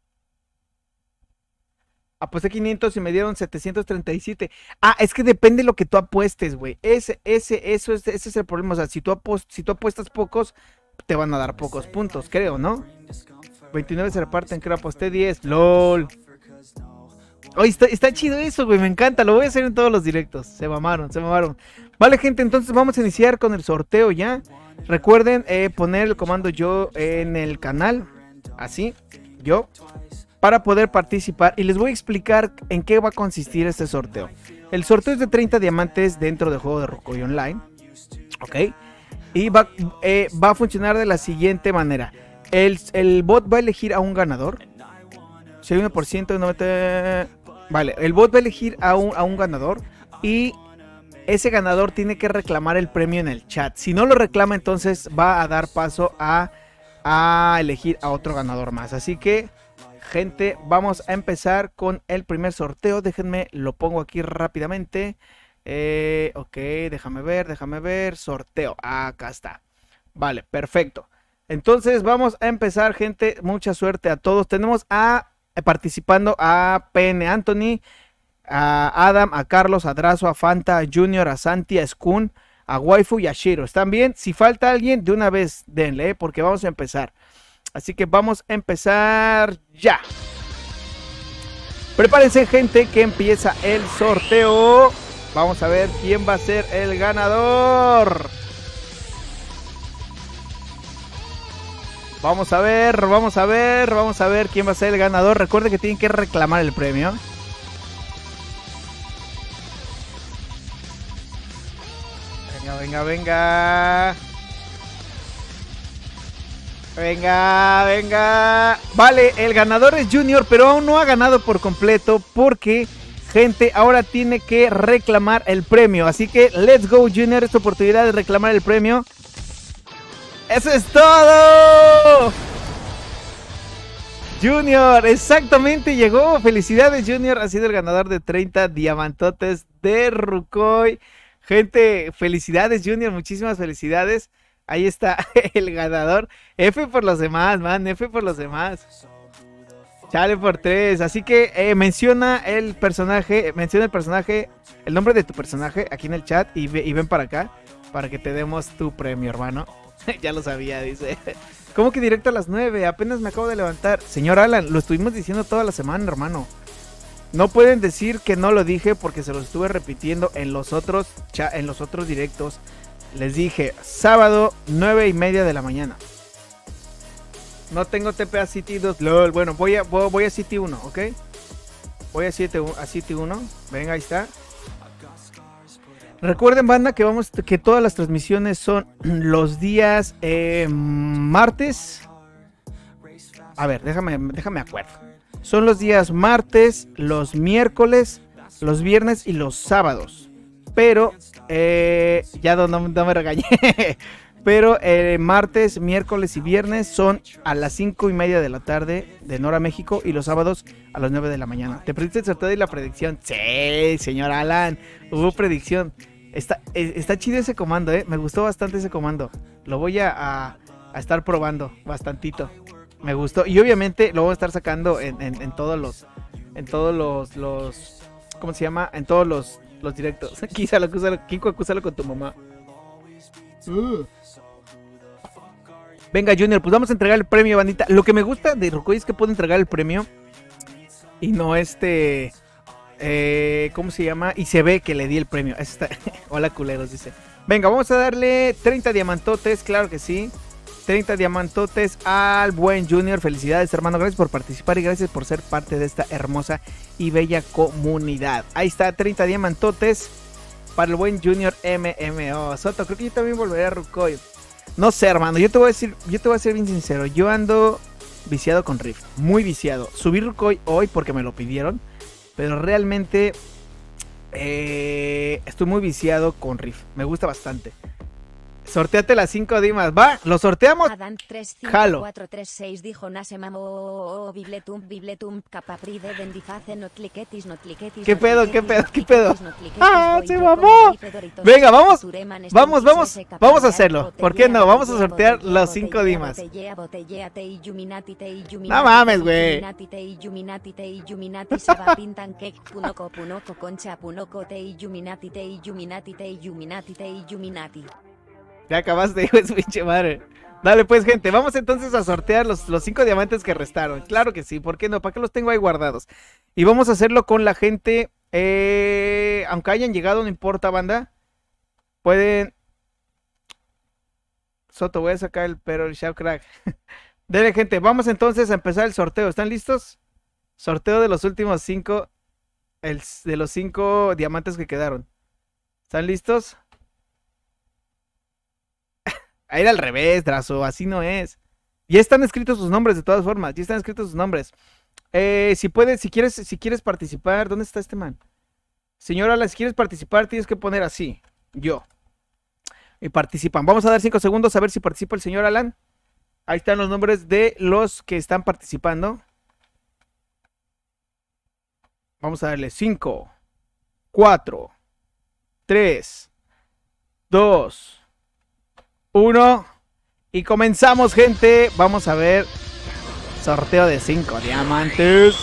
Speaker 2: Aposté quinientos y me dieron setecientos treinta y siete. Ah, es que depende de lo que tú apuestes, güey. Ese, ese, eso es, ese es el problema. O sea, si tú, apost, si tú apuestas pocos, te van a dar pocos puntos, creo, ¿no? veintinueve se reparten, creo, aposté diez. LOL. Oye, está, está chido eso, güey, me encanta. Lo voy a hacer en todos los directos. Se mamaron, se mamaron. Vale, gente, entonces vamos a iniciar con el sorteo ya. Recuerden eh, poner el comando yo en el canal. Así, yo. Para poder participar, y les voy a explicar en qué va a consistir este sorteo. El sorteo es de treinta diamantes dentro del juego de Rukoy Online, ok, y va, eh, va a funcionar de la siguiente manera. El, el bot va a elegir a un ganador. Si hay uno por ciento, no mete... Vale, el bot va a elegir a un, a un ganador, y ese ganador tiene que reclamar el premio en el chat. Si no lo reclama, entonces va a dar paso a, a elegir a otro ganador más. Así que, gente, vamos a empezar con el primer sorteo. Déjenme, lo pongo aquí rápidamente. Eh, ok, déjame ver, déjame ver. Sorteo, acá está. Vale, perfecto. Entonces vamos a empezar, gente. Mucha suerte a todos. Tenemos a participando a P N Anthony, a Adam, a Carlos, a Drazo, a Fanta, a Junior, a Santi, a Skun, a Waifu y a Shiro. ¿Están bien? Si falta alguien, de una vez denle, ¿eh? Porque vamos a empezar. Así que vamos a empezar ya. Prepárense, gente, que empieza el sorteo. Vamos a ver quién va a ser el ganador. Vamos a ver, vamos a ver, vamos a ver quién va a ser el ganador. Recuerden que tienen que reclamar el premio. Venga, venga, venga. Venga, venga. Vale, el ganador es Junior, pero aún no ha ganado por completo porque, gente, ahora tiene que reclamar el premio. Así que, let's go, Junior, es tu oportunidad de reclamar el premio. ¡Eso es todo! Junior, exactamente, llegó. Felicidades, Junior, ha sido el ganador de treinta diamantotes de Rukoy. Gente, felicidades, Junior, muchísimas felicidades. Ahí está el ganador. F por los demás, man. F por los demás. Chale por tres. Así que eh, menciona el personaje. Menciona el personaje. El nombre de tu personaje aquí en el chat. Y, ve, y ven para acá. Para que te demos tu premio, hermano. Ya lo sabía, dice. ¿Cómo que directo a las nueve? Apenas me acabo de levantar. Señor Alan, lo estuvimos diciendo toda la semana, hermano. No pueden decir que no lo dije porque se lo estuve repitiendo en los otros, en los otros directos. Les dije, sábado, nueve y media de la mañana. No tengo T P a City dos. LOL. Bueno, voy a, voy a City uno, ¿ok? Voy a City, a City uno. Venga, ahí está. Recuerden, banda, que vamos, que todas las transmisiones son los días eh, martes. A ver, déjame, déjame acuerdo. Son los días martes, los miércoles, los viernes y los sábados. Pero, eh, ya no, no, no me regañé. Pero eh, martes, miércoles y viernes son a las cinco y media de la tarde de Nora, México. Y los sábados a las nueve de la mañana. ¿Te perdiste el sorteo y la predicción? Sí, señor Alan. Hubo predicción. Está, eh, está chido ese comando, ¿eh? Me gustó bastante ese comando. Lo voy a, a, a estar probando bastantito. Me gustó. Y obviamente lo voy a estar sacando en, en, en todos los... En todos los, los... ¿Cómo se llama? En todos los, los directos. Quizá acúsalo, Kiko, acúsalo con tu mamá. Uh. Venga, Junior, pues vamos a entregar el premio, bandita. Lo que me gusta de Rucoy es que puedo entregar el premio y no este... Eh, ¿Cómo se llama? Y se ve que le di el premio. Está... Hola, culeros, dice. Venga, vamos a darle treinta diamantotes, claro que sí. treinta diamantotes al buen Junior. Felicidades, hermano. Gracias por participar y gracias por ser parte de esta hermosa y bella comunidad. Ahí está, treinta diamantotes para el buen Junior M M O. Soto, creo que yo también volveré a Rucoy. No sé, hermano, yo te voy a decir, yo te voy a ser bien sincero. Yo ando viciado con Rift, muy viciado. Subí Rucoy hoy porque me lo pidieron, pero realmente eh, estoy muy viciado con Rift. Me gusta bastante. Sorteate las cinco dimas, va, lo sorteamos.
Speaker 3: Adán tres cinco
Speaker 2: Jalo.
Speaker 3: cuatro tres seis dijo Nase mamo bibletum bibletum capapride bendiface no cliquetis no cliquetis.
Speaker 2: ¿Qué
Speaker 3: no
Speaker 2: pedo,
Speaker 3: cliquetis,
Speaker 2: qué pedo,
Speaker 3: no
Speaker 2: qué
Speaker 3: cliquetis,
Speaker 2: pedo?
Speaker 3: no cliquetis,
Speaker 2: ¡Ah,
Speaker 3: voy
Speaker 2: se
Speaker 3: yo
Speaker 2: mamó!
Speaker 3: como bifedoritos,
Speaker 2: Venga, vamos,
Speaker 3: tureman,
Speaker 2: vamos,
Speaker 3: estuches,
Speaker 2: vamos,
Speaker 3: ese
Speaker 2: vamos a
Speaker 3: capallar,
Speaker 2: hacerlo. ¿Por
Speaker 3: botellea,
Speaker 2: qué no? Vamos a
Speaker 3: botellea,
Speaker 2: sortear
Speaker 3: botellea,
Speaker 2: los cinco
Speaker 3: botellea,
Speaker 2: dimas.
Speaker 3: botellea, botellea, te illuminati, te illuminati,
Speaker 2: No mames,
Speaker 3: te
Speaker 2: güey.
Speaker 3: illuminati, te illuminati, te illuminati, saba pintan cake, punoco, punoco, concha, punoco, te illuminati, te illuminati, te illuminati, te illuminati.
Speaker 2: Ya acabaste, hijo de su pinche madre. Dale pues, gente, vamos entonces a sortear los, los cinco diamantes que restaron. Claro que sí, ¿por qué no? ¿Para qué los tengo ahí guardados? Y vamos a hacerlo con la gente, eh, aunque hayan llegado, no importa, banda. Pueden... Soto, voy a sacar el pero el shout crack. Dale, gente, vamos entonces a empezar el sorteo. ¿Están listos? Sorteo de los últimos cinco, el, de los cinco diamantes que quedaron. ¿Están listos? A ir al revés, Drazo, así no es. Ya están escritos sus nombres de todas formas, ya están escritos sus nombres. Eh, si puedes, si quieres, si quieres participar, ¿dónde está este man? Señora, si quieres participar, tienes que poner así, yo. Y participan. Vamos a dar cinco segundos a ver si participa el señor Alan. Ahí están los nombres de los que están participando. Vamos a darle cinco, cuatro, tres, dos, uno. Y comenzamos, gente. Vamos a ver. Sorteo de cinco diamantes.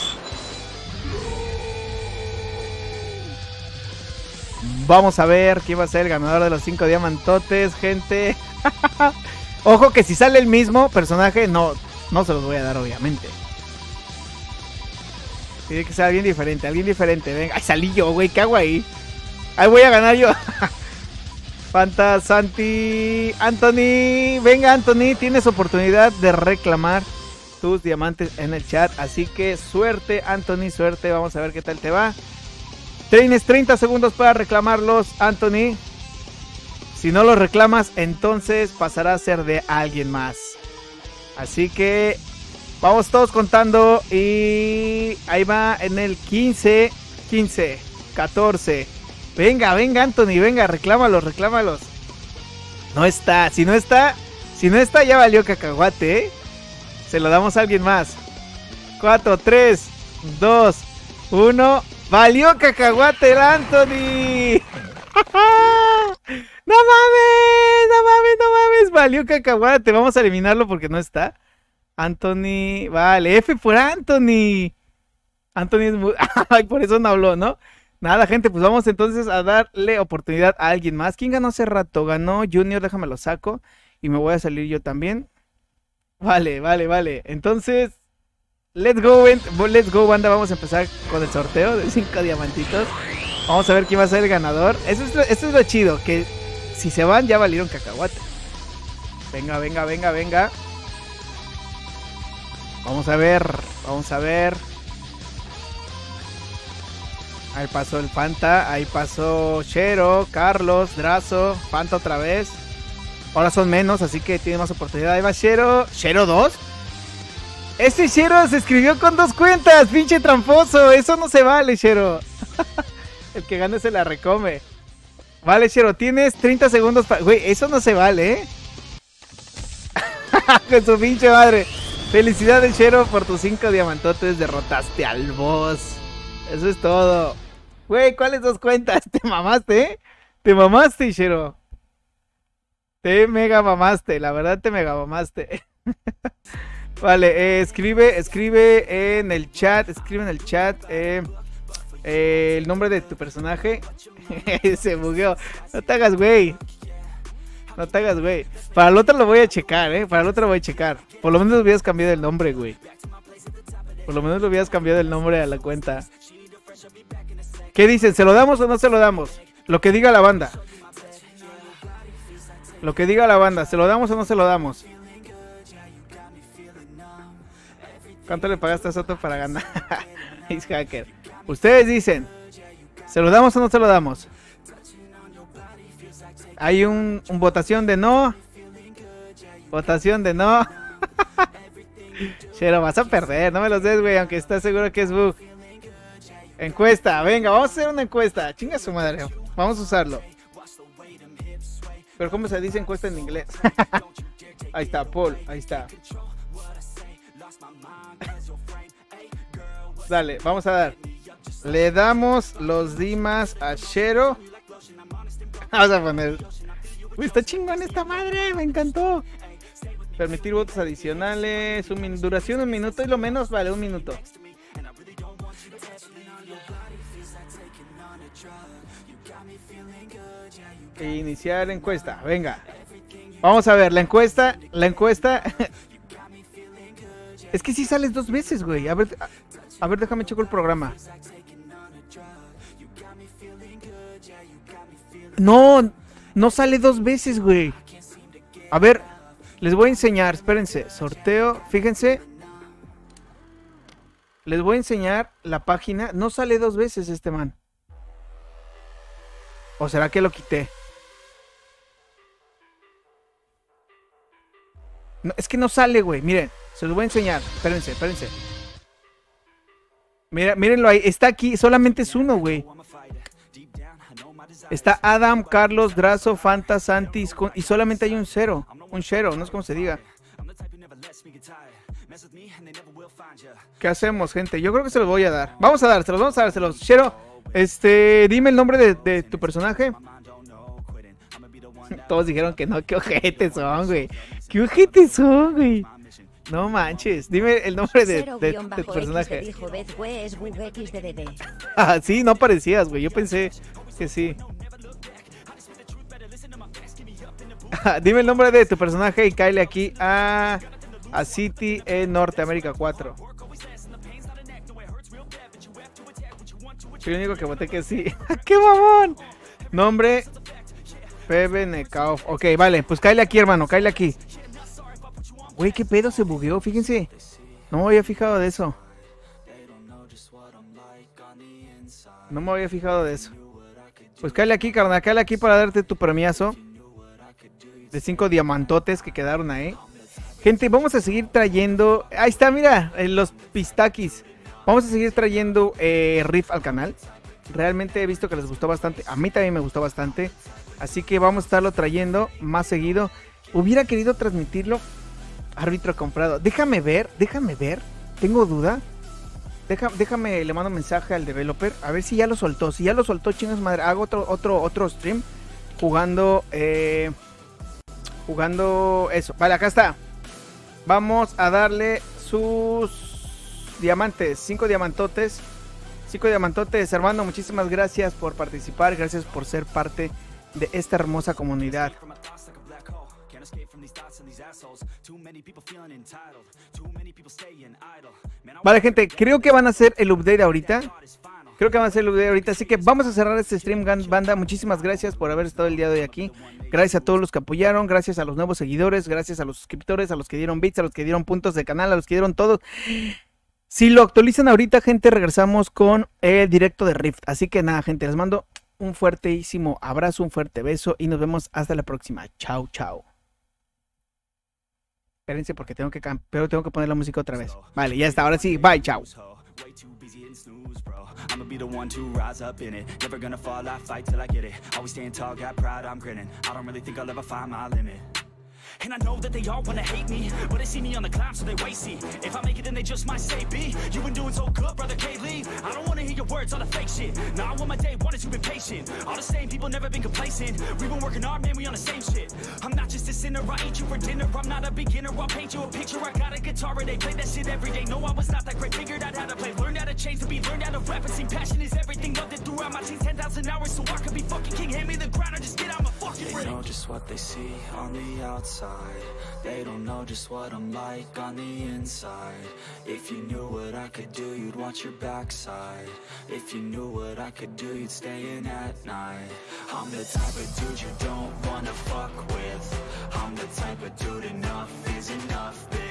Speaker 2: Vamos a ver quién va a ser el ganador de los cinco diamantotes, gente. Ojo que si sale el mismo personaje, no, no se los voy a dar, obviamente. Tiene que ser alguien diferente, alguien diferente. Venga, ay, salí yo, güey, ¿qué hago ahí? Ahí voy a ganar yo. Fanta, Santi, Anthony. Venga, Anthony, tienes oportunidad de reclamar tus diamantes en el chat. Así que suerte, Anthony, suerte. Vamos a ver qué tal te va. Tienes treinta segundos para reclamarlos, Anthony. Si no los reclamas, entonces pasará a ser de alguien más. Así que vamos todos contando. Y ahí va en el quince, quince, catorce. Venga, venga, Anthony, venga, reclámalos, reclámalos. No está, si no está, si no está ya valió cacahuate, ¿eh? Se lo damos a alguien más. cuatro, tres, dos, uno. ¡Valió cacahuate el Anthony! ¡No mames! ¡No mames! ¡No mames! Valió cacahuate. Vamos a eliminarlo porque no está. Anthony, vale, F por Anthony. Anthony es muy... Ay, por eso no habló, ¿no? Nada, gente, pues vamos entonces a darle oportunidad a alguien más. ¿Quién ganó hace rato? Ganó Junior, déjame lo saco. Y me voy a salir yo también. Vale, vale, vale. Entonces, let's go, let's go, banda. Vamos a empezar con el sorteo de cinco diamantitos. Vamos a ver quién va a ser el ganador. Eso es, lo, eso es lo chido, que si se van ya valieron cacahuate. Venga, venga, venga, venga. Vamos a ver, vamos a ver. Ahí pasó el Fanta, ahí pasó Shero, Carlos, Drazo, Fanta otra vez. Ahora son menos, así que tiene más oportunidad. Ahí va Shero. ¿Shero dos? Este Shero se escribió con dos cuentas, pinche tramposo. Eso no se vale, Shero. El que gane se la recome. Vale, Shero, tienes treinta segundos para... Güey, eso no se vale, ¿eh? Con su pinche madre. Felicidades, Shero, por tus cinco diamantotes. Derrotaste al boss. Eso es todo. Güey, ¿cuáles dos cuentas? Te mamaste, ¿eh? Te mamaste, Shero. Te mega mamaste, la verdad te mega mamaste. Vale, eh, escribe, escribe en el chat, escribe en el chat eh, eh, el nombre de tu personaje. Se bugueó. No te hagas, güey. No te hagas, güey. Para el otro lo voy a checar, eh. Para el otro lo voy a checar. Por lo menos le hubieras cambiado el nombre, güey. Por lo menos le hubieras cambiado el nombre a la cuenta. ¿Qué dicen? ¿Se lo damos o no se lo damos? Lo que diga la banda. Lo que diga la banda, ¿se lo damos o no se lo damos? ¿Cuánto le pagaste a Soto para ganar? Es hacker. Ustedes dicen, ¿se lo damos o no se lo damos? Hay un, un votación de no. Votación de no. Pero vas a perder, no me los des, güey, aunque estás seguro que es bug. Encuesta, venga, vamos a hacer una encuesta. Chinga su madre, vamos a usarlo. Pero ¿cómo se dice encuesta en inglés? Ahí está, Paul, ahí está. Dale, vamos a dar. Le damos los dimas a Shero. Vamos a poner. Uy, está chingón esta madre, me encantó. Permitir votos adicionales. Un min... Duración un minuto y lo menos vale un minuto. E iniciar encuesta, venga. Vamos a ver, la encuesta, la encuesta. Es que si sí sales dos veces, güey. A ver, a, a ver, déjame checo el programa. No, no sale dos veces, güey. A ver, les voy a enseñar, espérense. Sorteo, fíjense. Les voy a enseñar la página. No sale dos veces este man. ¿O será que lo quité? No, es que no sale, güey. Miren, se los voy a enseñar. Espérense, espérense. Mira, mírenlo ahí. Está aquí. Solamente es uno, güey. Está Adam, Carlos, Drazo, Fanta, Santis. Con... Y solamente hay un cero. Un cero, no sé cómo se diga. ¿Qué hacemos, gente? Yo creo que se los voy a dar. Vamos a dar, se los vamos a dar. Se los... Shero, este, dime el nombre de, de tu personaje. Todos dijeron que no, qué ojetes son, güey. Qué ojetes son, güey. No manches, dime el nombre de, de, de tu personaje. Ah, sí, no parecías, güey. Yo pensé que sí. Dime el nombre de tu personaje y cáele aquí a, a City en Norteamérica cuatro. Soy el único que voté que sí. ¡Qué mamón! Nombre Pepe Nekaof. Ok, vale, pues cáele aquí, hermano, cáele aquí. Güey, qué pedo, se bugueó, fíjense. No me había fijado de eso. No me había fijado de eso. Pues cáele aquí, carnal, cáele aquí para darte tu premiazo. De cinco diamantotes que quedaron ahí. Gente, vamos a seguir trayendo... Ahí está, mira, los pistaquis. Vamos a seguir trayendo eh, Rift al canal. Realmente he visto que les gustó bastante. A mí también me gustó bastante. Así que vamos a estarlo trayendo más seguido. Hubiera querido transmitirlo. Árbitro comprado. Déjame ver, déjame ver. Tengo duda. Deja, déjame, le mando un mensaje al developer. A ver si ya lo soltó. Si ya lo soltó, chingas madre. Hago otro, otro, otro stream. Jugando... Eh, jugando eso. Vale, acá está. Vamos a darle sus... diamantes, cinco diamantotes. Cinco diamantotes, hermano, muchísimas gracias por participar, gracias por ser parte de esta hermosa comunidad. Vale, gente, creo que van a hacer el update ahorita. Creo que van a hacer el update ahorita, así que vamos a cerrar este stream, banda. Muchísimas gracias por haber estado el día de hoy aquí. Gracias a todos los que apoyaron, gracias a los nuevos seguidores, gracias a los suscriptores, a los que dieron bits, a los que dieron puntos de canal, a los que dieron todos. Si lo actualizan ahorita, gente, regresamos con el directo de Rift. Así que nada, gente, les mando un fuertísimo abrazo, un fuerte beso y nos vemos hasta la próxima. Chao, chao. Espérense porque tengo que, pero tengo que poner la música otra vez. Vale, ya está, ahora sí, bye, chao.
Speaker 1: way too busy and snooze, bro. I'ma be the one to rise up in it. Never gonna fall, I fight till I get it. Always stand tall, got pride, I'm grinning. I don't really think I'll ever find my limit. And I know that they all wanna hate me, but they see me on the climb, so they wait, see. If I make it, then they just might say, B, you been doing so good, brother K-Lee. I don't wanna hear your words, all the fake shit. Nah, I want my day, one is you been patient. All the same people, never been complacent. We been working hard, man, we on the same shit. I'm not just a sinner, I eat you for dinner. I'm not a beginner, I'll paint you a picture. I got a guitar and they play that shit every day. No, I was not that great, figured out how to play. Learned how to change the beat, learned how to rap and sing. Passion is everything, loved it throughout my teens. ten thousand hours, so I could be fucking king. Hand me the ground, or just get out my fucking ring.
Speaker 4: They know just what they see on the outside. They don't know just what I'm like on the inside. If you knew what I could do, you'd watch your backside. If you knew what I could do, you'd stay in at night. I'm the type of dude you don't wanna fuck with. I'm the type of dude enough is enough, bitch.